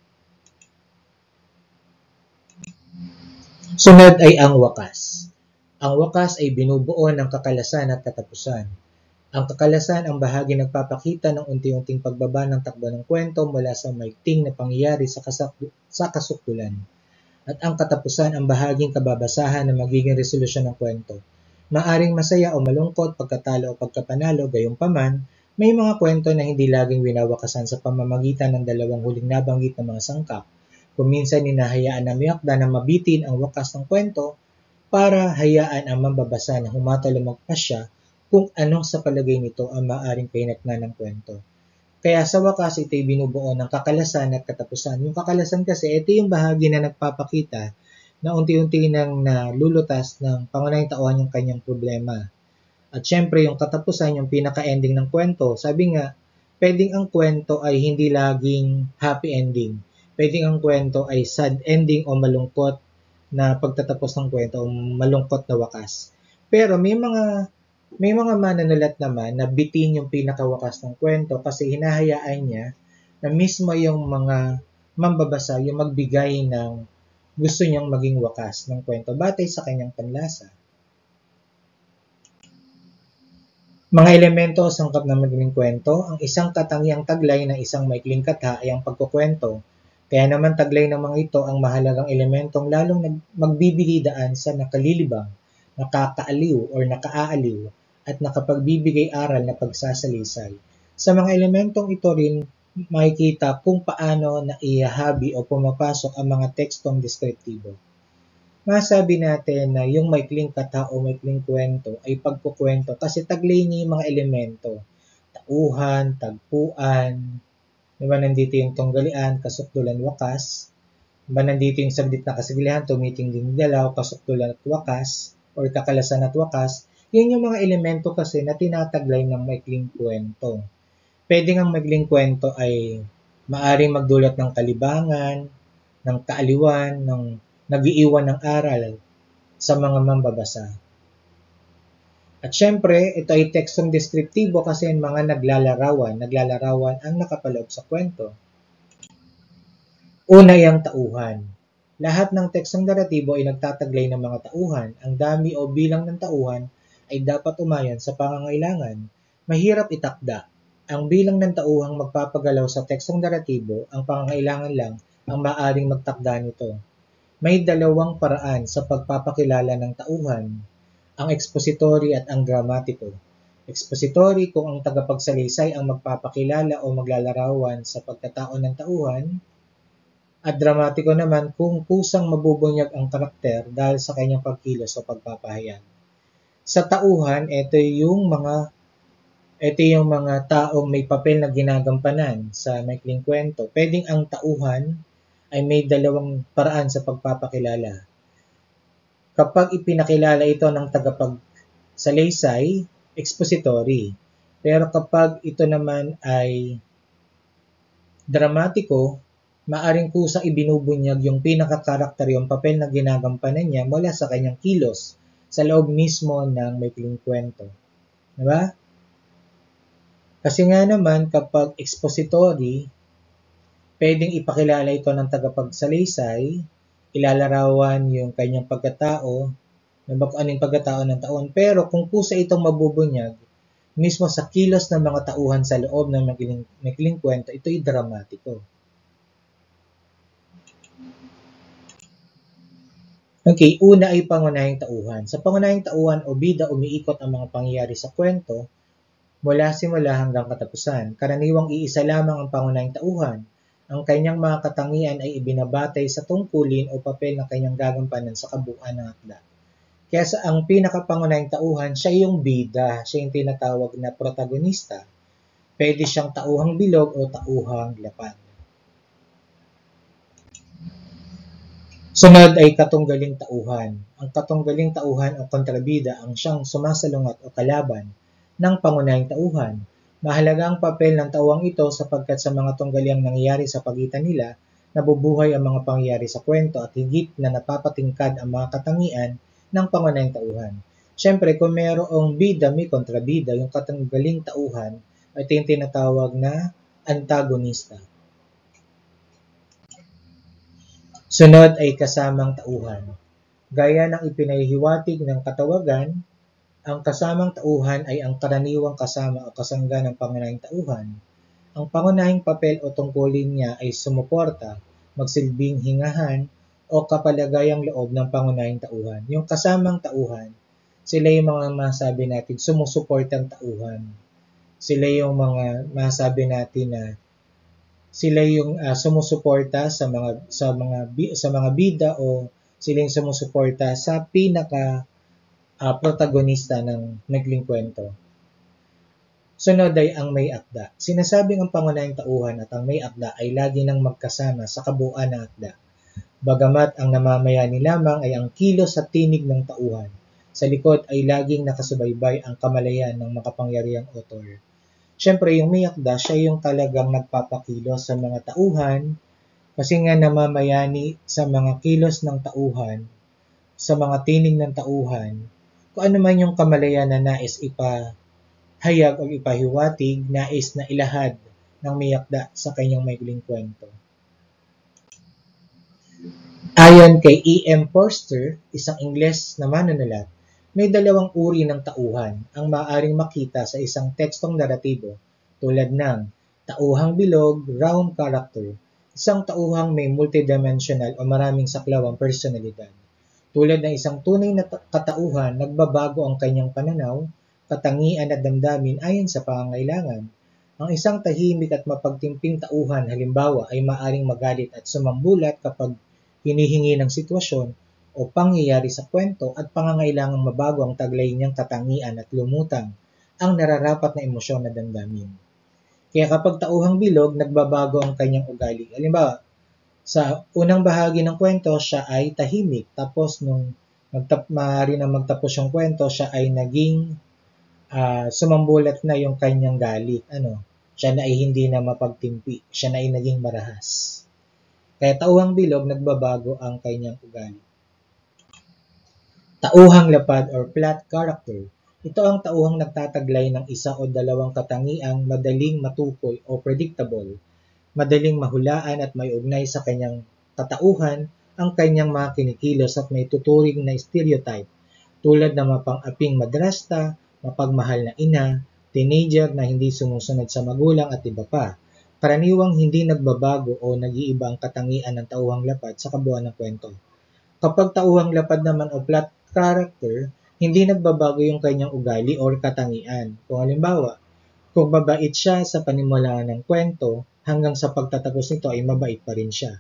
Sunod ay ang wakas. Ang wakas ay binubuo ng kakalasan at katapusan. Ang kakalasan ang bahagi nagpapakita ng unti-unting pagbaba ng takbo ng kwento mula sa maigting na pangyayari sa, kasak- sa kasukdulan. At ang katapusan ang bahaging kababasahan na magiging resolusyon ng kwento. Maaring masaya o malungkot, pagkatalo o pagkapanalo, gayunpaman, may mga kwento na hindi laging winawakasan sa pamamagitan ng dalawang huling nabanggit na mga sangkap. Kung minsan ninahayaan na may akda na mabitin ang wakas ng kwento para hayaan ang mambabasa na humatol o magpasya kung ano sa palagay nito ang maaring kahinatnan ng kwento. Kaya sa wakas, ito'y binubuo ng kakalasan at katapusan. Yung kakalasan kasi, ito yung bahagi na nagpapakita na unti-unti nang nalulutas ng pangunahing tauhan yung kanyang problema. At syempre, yung katapusan, yung pinaka-ending ng kwento. Sabi nga, pwedeng ang kwento ay hindi laging happy ending. Pwedeng ang kwento ay sad ending o malungkot na pagtatapos ng kwento o malungkot na wakas. Pero may mga May mga manunulat naman na bitin yung pinakawakas ng kwento kasi hinahayaan niya na mismo yung mga mambabasa yung magbigay ng gusto niyang maging wakas ng kwento batay sa kanyang panlasa. Mga elemento o sangkap ng maikling kwento, ang isang katangiang taglay ng isang maikling katha ay ang pagkukwento. Kaya naman taglay ng mga ito ang mahalagang elementong lalong magbibigay daan sa nakalilibang, nakakaaliw o nakaaaliw, at nakapagbibigay aral na pagsasalisay. Sa mga elementong ito rin makikita kung paano naihahabi o pumapasok ang mga tekstong deskriptibo. Masabi natin na yung maikling katha o maikling kwento ay pagkukwento kasi taglay niya yung mga elemento. Tauhan, tagpuan, diba nandito yung tunggalian, kasukdulan, wakas, diba nandito yung saglit na kasiglahan, tumitingling dalaw, kasukdulan at wakas, or kakalasan at wakas. Yan yung mga elemento kasi na tinataglay ng maikling kwento. Pwede ang maikling kwento ay maaring magdulot ng kalibangan, ng kaaliwan, ng nag-iiwan ng aral sa mga mambabasa. At syempre, ito ay tekstong deskriptibo kasi mga naglalarawan, naglalarawan ang nakapaloob sa kwento. Una ay ang tauhan. Lahat ng tekstong naratibo ay nagtataglay ng mga tauhan. Ang dami o bilang ng tauhan ay dapat umayon sa pangangailangan. Mahirap itakda. Ang bilang ng tauhang magpapagalaw sa tekstong naratibo, ang pangangailangan lang ang maaring magtakda nito. May dalawang paraan sa pagpapakilala ng tauhan, ang expository at ang dramatiko. Expository kung ang tagapagsalaysay ang magpapakilala o maglalarawan sa pagkatao ng tauhan, at dramatiko naman kung kusang mabubunyag ang karakter dahil sa kanyang pagkilos o pagpapahayag. Sa tauhan, ito yung mga ito yung mga taong may papel na ginagampanan sa maikling kwento. Pwedeng ang tauhan ay may dalawang paraan sa pagpapakilala. Kapag ipinakilala ito ng tagapagsalaysay, expository. Pero kapag ito naman ay dramatiko, maaring kusang ibinubunyag yung pinaka-karakter, yung papel na ginagampanan niya mula sa kanyang kilos sa loob mismo ng maikling kwento. Diba? Kasi nga naman, kapag expository, pwedeng ipakilala ito ng tagapagsalaysay, ilalarawan yung kanyang pagkatao, kung anong pagkatao ng taon. Pero kung kusa itong mabubunyag, mismo sa kilos ng mga tauhan sa loob ng maikling, maikling kwento, ito'y dramatiko. Okay, una ay pangunahing tauhan. Sa pangunahing tauhan o bida, umiikot ang mga pangyayari sa kwento mula simula hanggang katapusan. Karaniwang iisa lamang ang pangunahing tauhan. Ang kanyang mga katangian ay ibinabatay sa tungkulin o papel na kanyang gagampanan sa kabuuan ng akda. Kaya sa ang pinakapangunahing tauhan, siya yung bida, siya yung tinatawag na protagonista. Pwede siyang tauhang bilog o tauhang lapad. Sunod ay katunggaling tauhan. Ang katunggaling tauhan o kontrabida ang siyang sumasalungat o kalaban ng pangunahing tauhan. Mahalaga ang papel ng tauhang ito sapagkat sa mga tunggaliang nangyayari sa pagitan nila, nabubuhay ang mga pangyayari sa kwento at higit na napapatingkad ang mga katangian ng pangunahing tauhan. Siyempre, kung mayroong bida may kontrabida, yung katunggaling tauhan ay ito yung tinatawag na antagonista. Sunod ay kasamang tauhan. Gaya ng ipinahihiwatig ng katawagan, ang kasamang tauhan ay ang karaniwang kasama o kasangga ng pangunahing tauhan. Ang pangunahing papel o tungkulin niya ay sumuporta, magsilbing hingahan, o kapalagayang loob ng pangunahing tauhan. Yung kasamang tauhan, sila yung mga masabi natin sumusuportang tauhan. Sila yung mga masabi natin na sila yung uh, sumusuporta sa mga sa mga sa mga bida o sila yung sumusuporta sa pinaka uh, protagonista ng maikling kwento. Sunod ay ang may akda. Sinasabing ang pangunahing tauhan at ang may akda ay lagi nang magkasama sa kabuuan ng akda. Bagamat ang namamayani lamang ay ang kilos at tinig ng tauhan, sa likod ay laging nakasubaybay ang kamalayan ng makapangyarihang author. Siyempre, yung may akda, siya yung talagang nagpapakilos sa mga tauhan kasi nga namamayani sa mga kilos ng tauhan, sa mga tinig ng tauhan, kung ano man yung kamalayan na nais ipahayag o ipahiwatig, nais na ilahad ng may akda sa kanyang maikling kwento. Ayon kay E M Forster, isang Ingles na manunulat, may dalawang uri ng tauhan ang maaaring makita sa isang tekstong naratibo tulad ng tauhang bilog, round character, isang tauhang may multidimensional o maraming saklawang personalidad. Tulad ng isang tunay na katauhan, nagbabago ang kanyang pananaw, katangian at damdamin ayon sa pangangailangan. Ang isang tahimik at mapagtimping tauhan halimbawa ay maaaring magalit at sumambulat kapag hinihingi ng sitwasyon o pangyayari sa kwento at pangangailangang mabago ang taglay niyang katangian at lumutang ang nararapat na emosyon na damdamin. Kaya kapag tauhang bilog, nagbabago ang kanyang ugali. Halimbawa, sa unang bahagi ng kwento, siya ay tahimik. Tapos, nung magtap- maaari na magtapos yung kwento, siya ay naging uh, sumambulat na yung kanyang galit. Ano? Siya na ay hindi na mapagtimpi. Siya na ay naging marahas. Kaya tauhang bilog, nagbabago ang kanyang ugali. Tauhang lapad or flat character. Ito ang tauhang nagtataglay ng isa o dalawang katangiang madaling matukoy o predictable, madaling mahulaan at may ugnay sa kanyang katauhan ang kanyang mga kinikilos at may tuturing na stereotype tulad ng mapang-aping madrasta, mapagmahal na ina, teenager na hindi sumusunod sa magulang at iba pa. Karaniwang hindi nagbabago o nag-iiba ang katangian ng tauhang lapad sa kabuuan ng kwento. Kapag tauhang lapad naman o flat character, hindi nagbabago yung kanyang ugali or katangian. Kung halimbawa, kung mabait siya sa panimulaan ng kwento, hanggang sa pagtatapos nito ay mabait pa rin siya.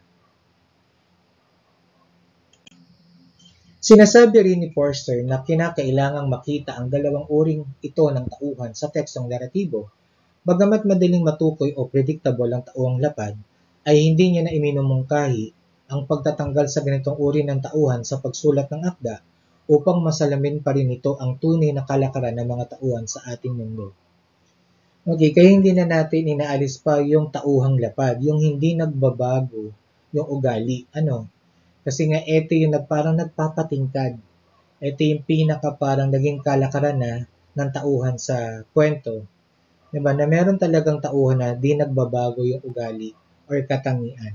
Sinasabi rin ni Forster na kinakailangang makita ang dalawang uring ito ng tauhan sa tekstong naratibo. Bagamat madaling matukoy o predictable ang tauhang lapad, ay hindi niya na iminumungkahi ang pagtatanggal sa ganitong uri ng tauhan sa pagsulat ng akda upang masalamin pa rin ito ang tunay na kalakaran ng mga tauhan sa ating mundo. Okay, kaya hindi na natin inaalis pa yung tauhang lapad, yung hindi nagbabago yung ugali. Ano? Kasi nga ito yung parang nagpapatingkad. Ito yung pinaka parang naging kalakaran na ng tauhan sa kwento. Diba? Na meron talagang tauhan na di nagbabago yung ugali or katangian.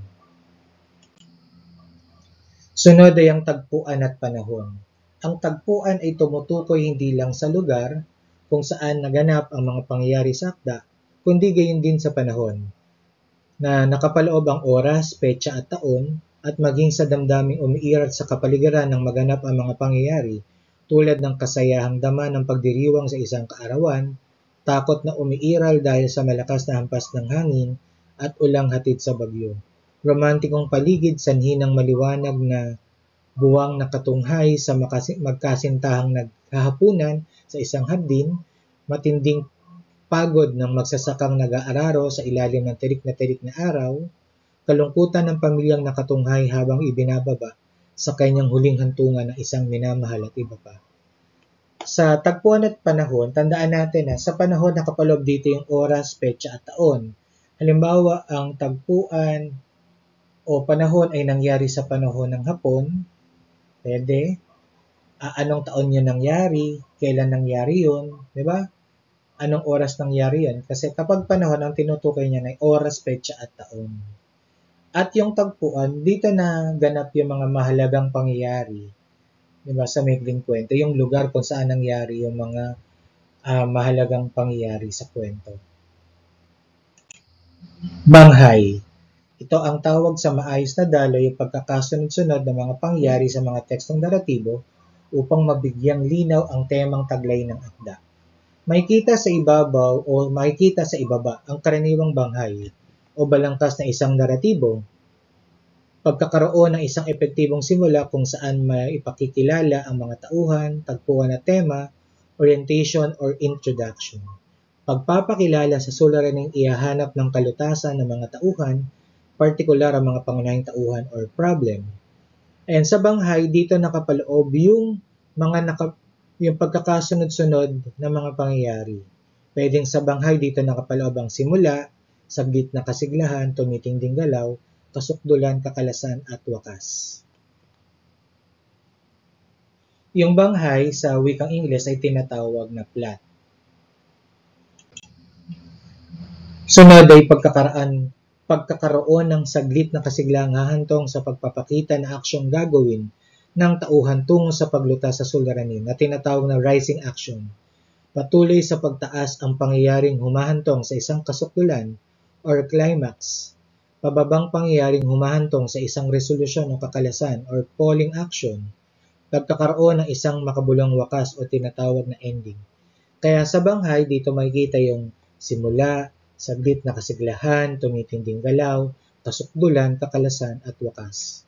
Sunod ay ang tagpuan at panahon. Ang tagpuan ay tumutukoy hindi lang sa lugar kung saan naganap ang mga pangyayari sa akda, kundi gayon din sa panahon, na nakapaloob ang oras, petsa at taon, at maging sa damdaming umiiral sa kapaligiran ng maganap ang mga pangyayari, tulad ng kasayahang dama ng pagdiriwang sa isang kaarawan, takot na umiiral dahil sa malakas na hampas ng hangin, at ulang hatid sa bagyo. Romantikong paligid, sanhi ng maliwanag na buwang nakatunghay sa magkasintahang naghahapunan sa isang hardin, matinding pagod ng magsasakang nag-aararo sa ilalim ng tirik na tirik na araw, kalungkutan ng pamilyang nakatunghay habang ibinababa sa kanyang huling hantungan ng isang minamahal at iba pa. Sa tagpuan at panahon, tandaan natin na sa panahon nakapaloob dito yung oras, petsa at taon. Halimbawa, ang tagpuan o panahon ay nangyari sa panahon ng hapon, pwede. Uh, anong taon yun nangyari? Kailan nangyari yun? Diba? Anong oras nangyari yun? Kasi kapag panahon, ang tinutukoy niya ay oras, petsa at taon. At yung tagpuan, dito na ganap yung mga mahalagang pangyayari. Diba? Sa maikling kwento, yung lugar kung saan nangyari yung mga uh, mahalagang pangyayari sa kwento. Banghay. Ito ang tawag sa maayos na daloy yung pagkakasunod-sunod ng mga pangyayari sa mga tekstong naratibo upang mabigyang linaw ang temang taglay ng akda. Makikita sa ibabaw o makikita sa ibaba ang karaniwang banghay o balangkas na isang naratibo, pagkakaroon ng isang epektibong simula kung saan may ipakikilala ang mga tauhan, tagpuan na tema, orientation or introduction. Pagpapakilala sa suliraning ihahanap ng kalutasan ng mga tauhan, partikular ang mga pangunahing tauhan or problem. And sa banghay, dito nakapaloob yung mga naka, yung pagkakasunod-sunod ng mga pangyayari. Pwedeng sa banghay, dito nakapaloob ang simula, saglit na kasiglahan, tumitinding galaw, kasukdulan, kakalasan, at wakas. Yung banghay sa wikang Ingles ay tinatawag na plot. Sunod ay pagkakaraan pagkakaroon ng saglit na kasiglang hahantong sa pagpapakita na aksyong gagawin ng tauhan tungo sa paglutas sa suliranin na tinatawag na rising action. Patuloy sa pagtaas ang pangyayaring humahantong sa isang kasukdulan or climax. Pababang pangyayaring humahantong sa isang resolusyon o kakalasan or falling action. Pagkakaroon ng isang makabulong wakas o tinatawag na ending. Kaya sa banghay, dito makikita yung simula, saglit na kasiglahan, tumitinding galaw, kasukdulan, kakalasan, at wakas.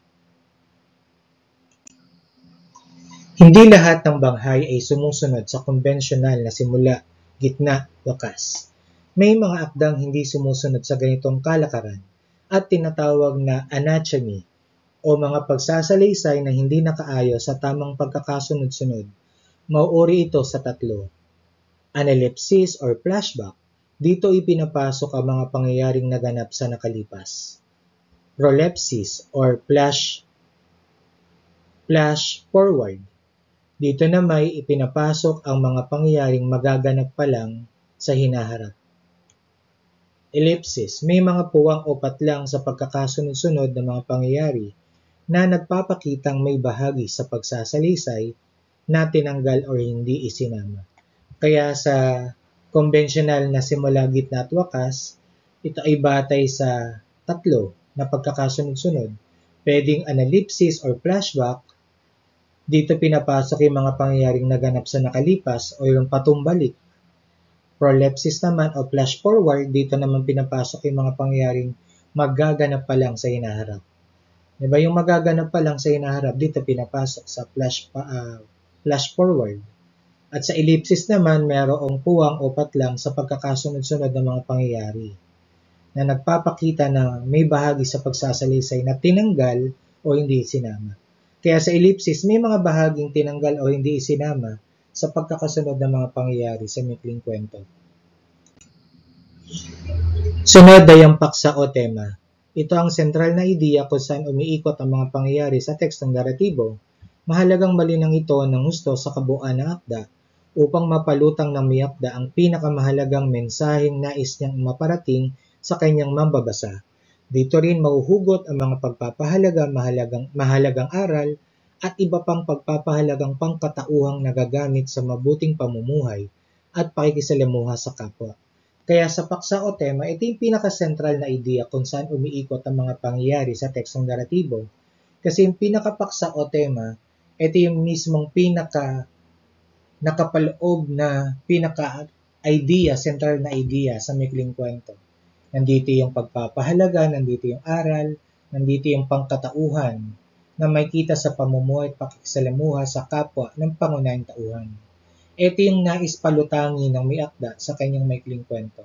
Hindi lahat ng banghay ay sumusunod sa konbensyonal na simula, gitna, wakas. May mga akdang hindi sumusunod sa ganitong kalakaran at tinatawag na anatomy o mga pagsasalaysay na hindi nakaayos sa tamang pagkakasunod-sunod. Mauuri ito sa tatlo. Analepsis or flashback. Dito ipinapasok ang mga pangyayaring naganap sa nakalipas. Prolepsis or flash, flash forward. Dito na may ipinapasok ang mga pangyayaring magaganap pa lang sa hinaharap. Ellipsis, may mga puwang o patlang sa pagkakasunod-sunod ng mga pangyayari na nagpapakitang may bahagi sa pagsasalaysay na tinanggal o hindi isinama. Kaya sa konbensyonal na simula, gitna at wakas, ito ay batay sa tatlo na pagkakasunod-sunod. Pwedeng analepsis or flashback, dito pinapasok yung mga pangyayaring naganap sa nakalipas o yung patumbalik. Prolepsis naman o flash forward, dito naman pinapasok yung mga pangyayaring magaganap pa lang sa hinaharap. Diba yung magaganap pa lang sa hinaharap, dito pinapasok sa flash, uh, flash forward. At sa ellipsis naman, mayroong puwang o patlang sa pagkakasunod-sunod ng mga pangyayari na nagpapakita na may bahagi sa pagsasalaysay na tinanggal o hindi isinama. Kaya sa ellipsis, may mga bahaging tinanggal o hindi isinama sa pagkakasunod ng mga pangyayari sa maikling kwento. Sunod ay ang paksa o tema. Ito ang sentral na ideya kung saan umiikot ang mga pangyayari sa tekstong naratibo. Mahalagang malinang ito ng husto sa kabuuan ng akda upang mapalutang ng may akda ang pinakamahalagang mensaheng nais niyang maparating sa kanyang mambabasa. Dito rin mahuhugot ang mga pagpapahalaga, mahalagang, mahalagang aral at iba pang pagpapahalagang pangkatauhang nagagamit sa mabuting pamumuhay at pakikisalamuha sa kapwa. Kaya sa paksa o tema, ito yung pinakasentral na ideya kung saan umiikot ang mga pangyayari sa tekstong naratibo. Kasi yung pinakapaksa o tema, ito yung mismong pinaka nakapaloob na pinaka-idea, central na idea sa maikling kwento. Nandito yung pagpapahalaga, nandito yung aral, nandito yung pangkatauhan na may kita sa pamumuhay at pakikisalamuha sa kapwa ng pangunahing tauhan. Ito yung nais palutangi ng may akda sa kanyang maikling kwento.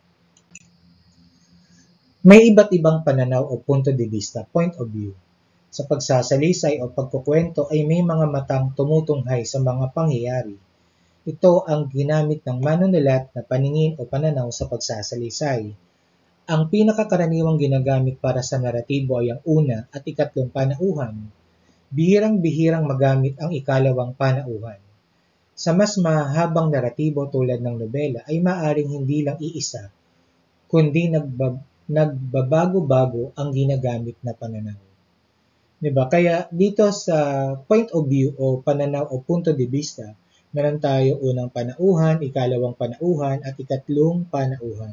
May iba't ibang pananaw o punto de vista, point of view. Sa pagsasalisay o pagkukwento ay may mga matang tumutunghay sa mga pangyayari. Ito ang ginamit ng manunulat na paningin o pananaw sa pagsasalisay. Ang pinakakaraniwang ginagamit para sa naratibo ay ang una at ikatlong panauhan. Bihirang-bihirang magamit ang ikalawang panauhan. Sa mas mahabang naratibo tulad ng nobela ay maaring hindi lang iisa, kundi nagbab- nagbabago-bago ang ginagamit na pananaw. Diba? Kaya dito sa point of view o pananaw o punto de vista, meron tayo unang panauhan, ikalawang panauhan, at ikatlong panauhan.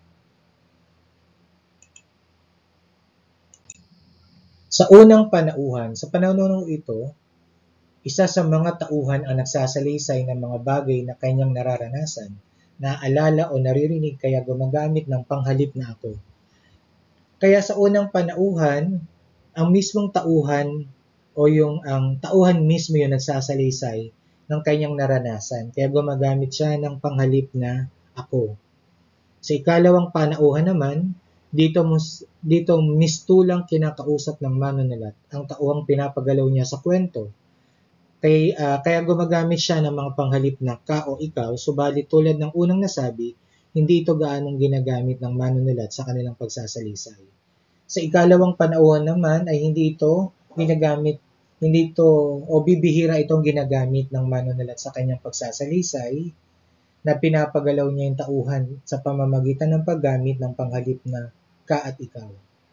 Sa unang panauhan, sa panahon ito, isa sa mga tauhan ang nagsasalaysay ng mga bagay na kanyang nararanasan, naaalala o naririnig kaya gumagamit ng panghalip na ako. Kaya sa unang panauhan, ang mismong tauhan o yung ang tauhan mismo yung nagsasalaysay ng kanyang naranasan, kaya gumagamit siya ng panghalip na ako. Sa ikalawang panauhan naman, dito, dito mistulang kinakausap ng manunulat ang tauhang pinapagalaw niya sa kwento. Kaya, uh, kaya gumagamit siya ng mga panghalip na ka o ikaw, subalit tulad ng unang nasabi, hindi ito gaanong ginagamit ng manunulat sa kanilang pagsasalisay. Sa ikalawang panauhan naman ay hindi ito ginagamit, hindi ito o bibihira itong ginagamit ng manunulat sa kanyang pagsasalisay na pinapagalaw niya yung tauhan sa pamamagitan ng paggamit ng panghalip na ka at ikaw.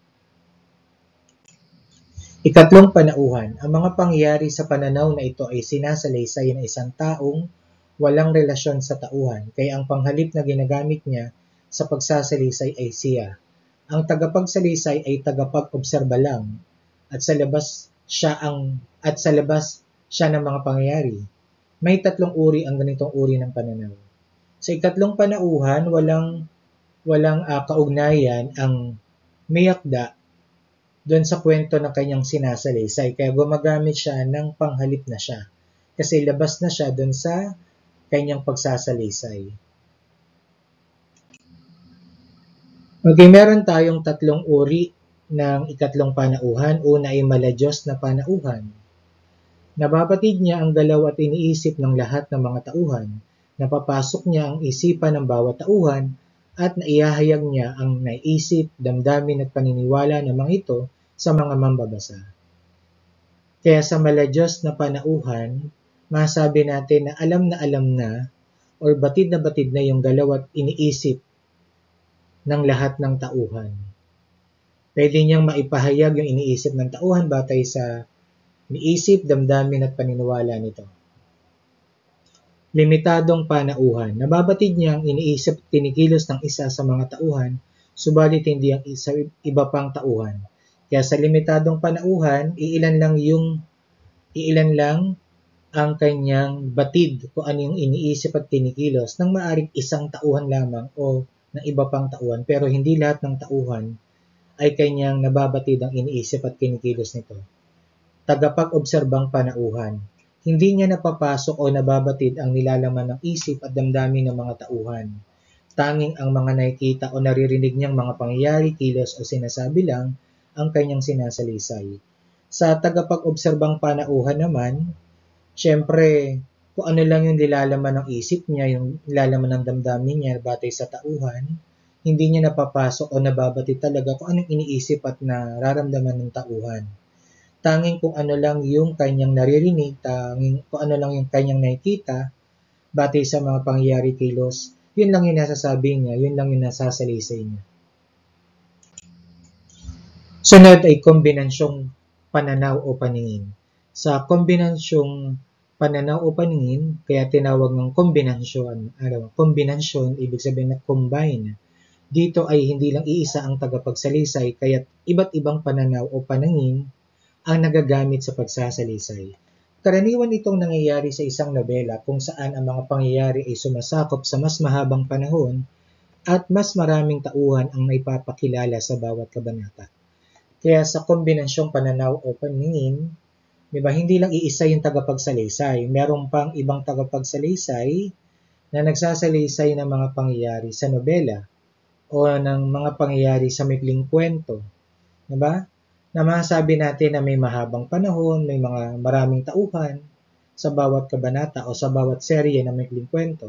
Ikatlong panauhan, ang mga pangyayari sa pananaw na ito ay sinasalaysay ng isang taong walang relasyon sa tauhan, kaya ang panghalip na ginagamit niya sa pagsasalaysay ay siya. Ang tagapagsalisay ay tagapag-obserba lang at sa labas siya ang at sa labas siya ng mga pangyayari. May tatlong uri ang ganitong uri ng pananaw. Sa ikatlong panauhan, walang walang uh, kaugnayan ang may akda doon sa kwento na kanyang sinasalaysay, kaya gumagamit siya ng panghalip na siya kasi labas na siya doon sa kanyang pagsasalaysay. Okay, meron tayong tatlong uri ng ikatlong panauhan. Una ay maladyos na panauhan. Nababatid niya ang galaw at iniisip ng lahat ng mga tauhan. Napapasok niya ang isipan ng bawat tauhan at naihahayag niya ang naisip, damdamin at paniniwala ng mga ito sa mga mambabasa. Kaya sa maladyos na panauhan, masabi natin na alam na alam na or batid na batid na yung galaw at iniisip ng lahat ng tauhan. Pwede niyang maipahayag yung iniisip ng tauhan batay sa iniisip, damdamin at paniniwala nito. Limitadong panauhan. Nababatid niya ang iniisip at kinikilos ng isa sa mga tauhan, subalit hindi ang isa, iba pang tauhan. Kaya sa limitadong panauhan, iilan lang yung iilan lang ang kanyang batid kung ano yung iniisip at kinikilos ng maaring isang tauhan lamang o ng iba pang tauhan, pero hindi lahat ng tauhan ay kanyang nababatid ang iniisip at kinikilos nito. Tagapag-obserbang panauhan. Hindi niya napapasok o nababatid ang nilalaman ng isip at damdamin ng mga tauhan. Tanging ang mga nakikita o naririnig niyang mga pangyayari, kilos o sinasabi lang ang kanyang sinasalisay. Sa tagapag-obserbang panauhan naman, syempre, kung ano lang yung nilalaman ng isip niya, yung nilalaman ng damdamin niya batay sa tauhan, hindi niya napapasok o nababati talaga kung anong iniisip at nararamdaman ng tauhan. Tanging kung ano lang yung kanyang naririnig, tanging kung ano lang yung kanyang nakikita, batay sa mga pangyayari kilos, yun lang yung nasasabi niya, yun lang yung nasasalisay niya. Sunod ay kombinansyong pananaw o paningin. Sa kombinansyong pananaw o paningin, kaya tinawag ng kombinasyon, ano, kombinasyon, ibig sabihin na combine. Dito ay hindi lang iisa ang tagapagsalisay, kaya iba't ibang pananaw o paningin ang nagagamit sa pagsasalisay. Karaniwan itong nangyayari sa isang nobela kung saan ang mga pangyayari ay sumasakop sa mas mahabang panahon at mas maraming tauhan ang naipapakilala sa bawat kabanata. Kaya sa kombinasyong pananaw o paningin, di ba, hindi lang iisa yung tagapagsalaysay. Meron pang ibang tagapagsalaysay na nagsasalaysay ng mga pangyayari sa nobela o ng mga pangyayari sa maikling kwento. Diba? Na masasabi natin na may mahabang panahon, may mga maraming tauhan sa bawat kabanata o sa bawat serye ng maikling kwento.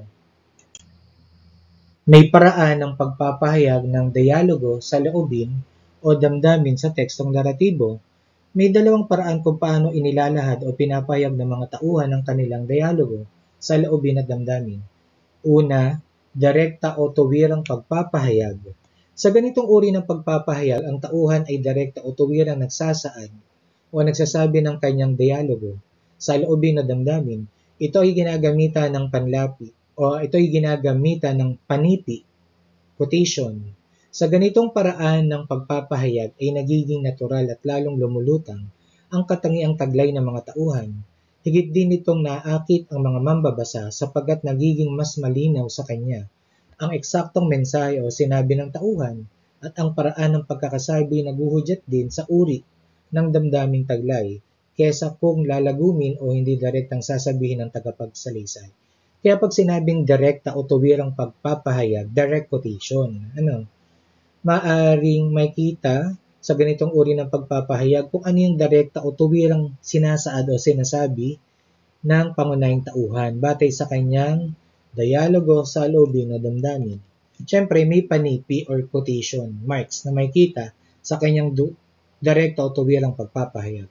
May paraan ng pagpapahayag ng dialogo sa loobin o damdamin sa tekstong naratibo. May dalawang paraan kung paano inilalahad o pinapahayag ng mga tauhan ng kanilang dialogo sa loobin at damdamin. Una, direkta o tuwirang pagpapahayag. Sa ganitong uri ng pagpapahayag, ang tauhan ay direkta o tuwirang nagsasaad o nagsasabi ng kanyang dialogo sa loobin o damdamin. Ito ay ginagamitan ng panlapi o ito ay ginagamitan ng panipi, quotation. Sa ganitong paraan ng pagpapahayag ay nagiging natural at lalong lumulutang ang katangiang taglay ng mga tauhan. Higit din itong naakit ang mga mambabasa sapagkat nagiging mas malinaw sa kanya ang eksaktong mensahe o sinabi ng tauhan at ang paraan ng pagkakasabi naguhudyat din sa uri ng damdaming taglay kaysa kung lalagumin o hindi direktang sasabihin ng tagapagsalaysay. Kaya pag sinabing direkta o tuwirang pagpapahayag, direct quotation, ano, maaring makita sa ganitong uri ng pagpapahayag kung ano yung direkta o tuwirang sinasaad o sinasabi ng pangunahing tauhan batay sa kanyang dialogo sa loobin o damdamin. Siyempre, may panipi or quotation marks na makikita sa kanyang du- direkta o tuwirang pagpapahayag.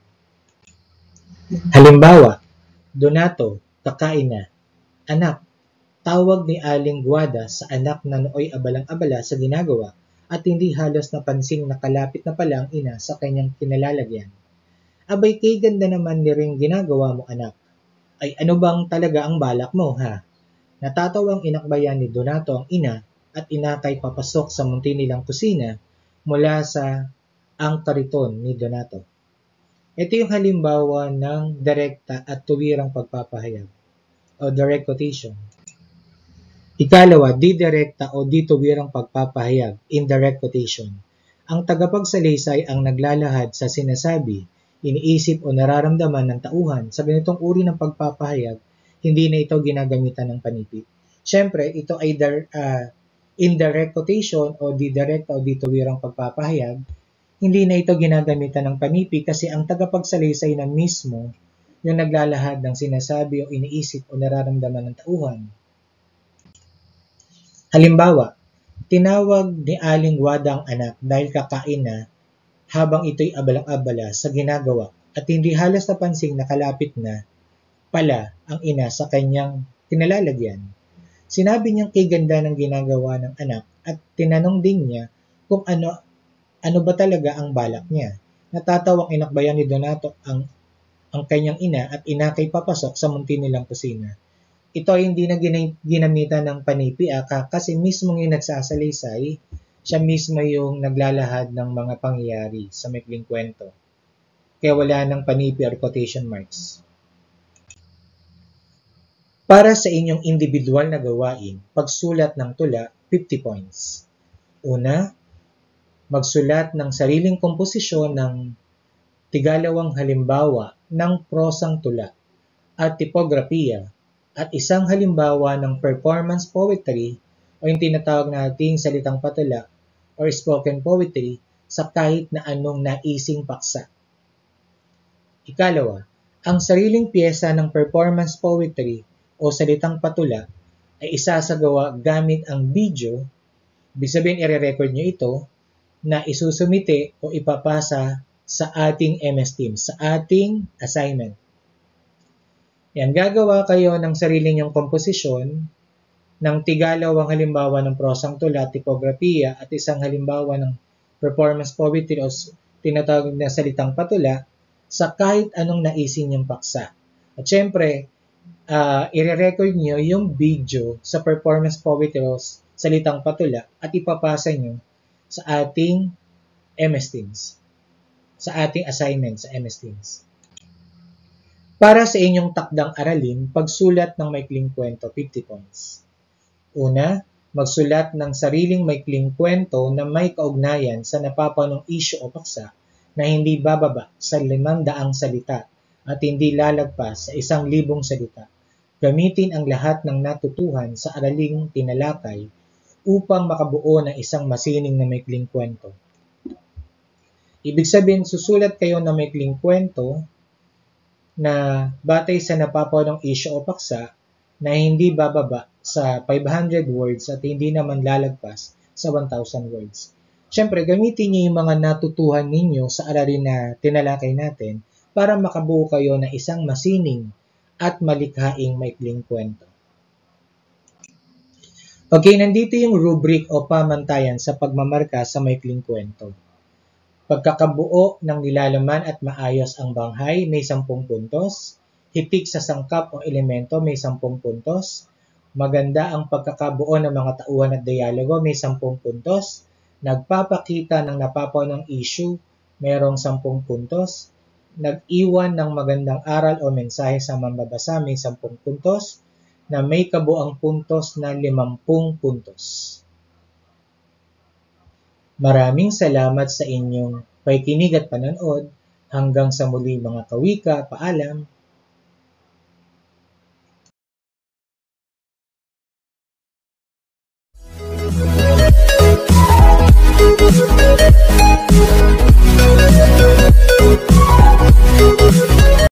Halimbawa, Donato, kakain na. Anak, tawag ni Aling Guada sa anak na nooy abalang-abala sa ginagawa at hindi halos napansing nakalapit na pala ang ina sa kanyang kinalalagyan. Abay, kay ganda naman ni ring ginagawa mo, anak. Ay, ano bang talaga ang balak mo, ha? Natatawang inakbayan ni Donato ang ina at inakay papasok sa munti nilang kusina mula sa ang kariton ni Donato. Ito yung halimbawa ng direkta at tuwirang pagpapahayag o direct quotation. Ikalawa, di-direkta o di-tuwirang pagpapahayag, indirect quotation. Ang tagapagsalaysay ang naglalahad sa sinasabi, iniisip o nararamdaman ng tauhan sa ganitong uri ng pagpapahayag. Hindi na ito ginagamitan ng panipi. Siyempre, ito ay uh, indirect quotation o di-direct o di-tuwirang pagpapahayag. Hindi na ito ginagamitan ng panipi kasi ang tagapagsalaysay na mismo yung naglalahad ng sinasabi o iniisip o nararamdaman ng tauhan. Halimbawa, tinawag ni Aling Guada ang anak dahil kakain na habang ito'y abalang-abala sa ginagawa at hindi halos napansing nakalapit na pala ang ina sa kanyang kinalalagyan. Sinabi niyang kay ganda ng ginagawa ng anak at tinanong din niya kung ano ano ba talaga ang balak niya. Natatawang inakbayan ni Donato ang ang kanyang ina at inakay papasok sa munti nilang kusina. Ito ay hindi na ginamitan ng panipi aka kasi mismo yung nagsasalaysay, siya mismo yung naglalahad ng mga pangyayari sa maikling kwento. Kaya wala ng panipi or quotation marks. Para sa inyong individual na gawain, pagsulat ng tula, fifty points. Una, magsulat ng sariling komposisyon ng tigalawang halimbawa ng prosang tula at tipografiya at isang halimbawa ng performance poetry o yung tinatawag nating salitang patula or spoken poetry sa kahit na anong naising paksa. Ikalawa, ang sariling piyesa ng performance poetry o salitang patula ay isasagawa gamit ang video, ibig sabihin i-record nyo ito, na isusumite o ipapasa sa ating M S Teams, sa ating assignment. Yan, gagawa kayo ng sarili nyong komposisyon ng tigalawang halimbawa ng prosang tula, tipografiya at isang halimbawa ng performance poetry o tinatawag na salitang patula sa kahit anong naisin nyong paksa. At syempre, uh, i-record nyo yung video sa performance poetry o salitang patula at ipapasa nyo sa ating M S Teams, sa ating assignment sa M S Teams. Para sa inyong takdang aralin, pagsulat ng maikling kwento, fifty points. Una, Magsulat ng sariling maikling kwento na may kaugnayan sa napapanong issue o paksa na hindi bababa sa limang-daang salita at hindi lalagpas sa isang libong salita. Gamitin ang lahat ng natutuhan sa araling tinalakay upang makabuo ng isang masining na maikling kwento. Ibig sabihin, susulat kayo ng maikling kwento na batay sa napapanong issue o paksa na hindi bababa sa five hundred words at hindi naman lalagpas sa one thousand words. Siyempre, gamitin niyo yung mga natutuhan ninyo sa aralin na tinalakay natin para makabuo kayo ng isang masining at malikhaing maikling kwento. Okay, nandito yung rubric o pamantayan sa pagmamarka sa maikling kwento. Pagkakabuo ng nilalaman at maayos ang banghay, may sampung puntos. Hitik sa sangkap o elemento, may sampung puntos. Maganda ang pagkakabuo ng mga tauhan at dialogo, may sampung puntos. Nagpapakita ng napapanong issue, mayroong sampung puntos. Nag-iwan ng magandang aral o mensahe sa mambabasa, may sampung puntos. Na may kabuang puntos na limampung puntos. Maraming salamat sa inyong pakikinig at panonood. Hanggang sa muli mga kawika, paalam!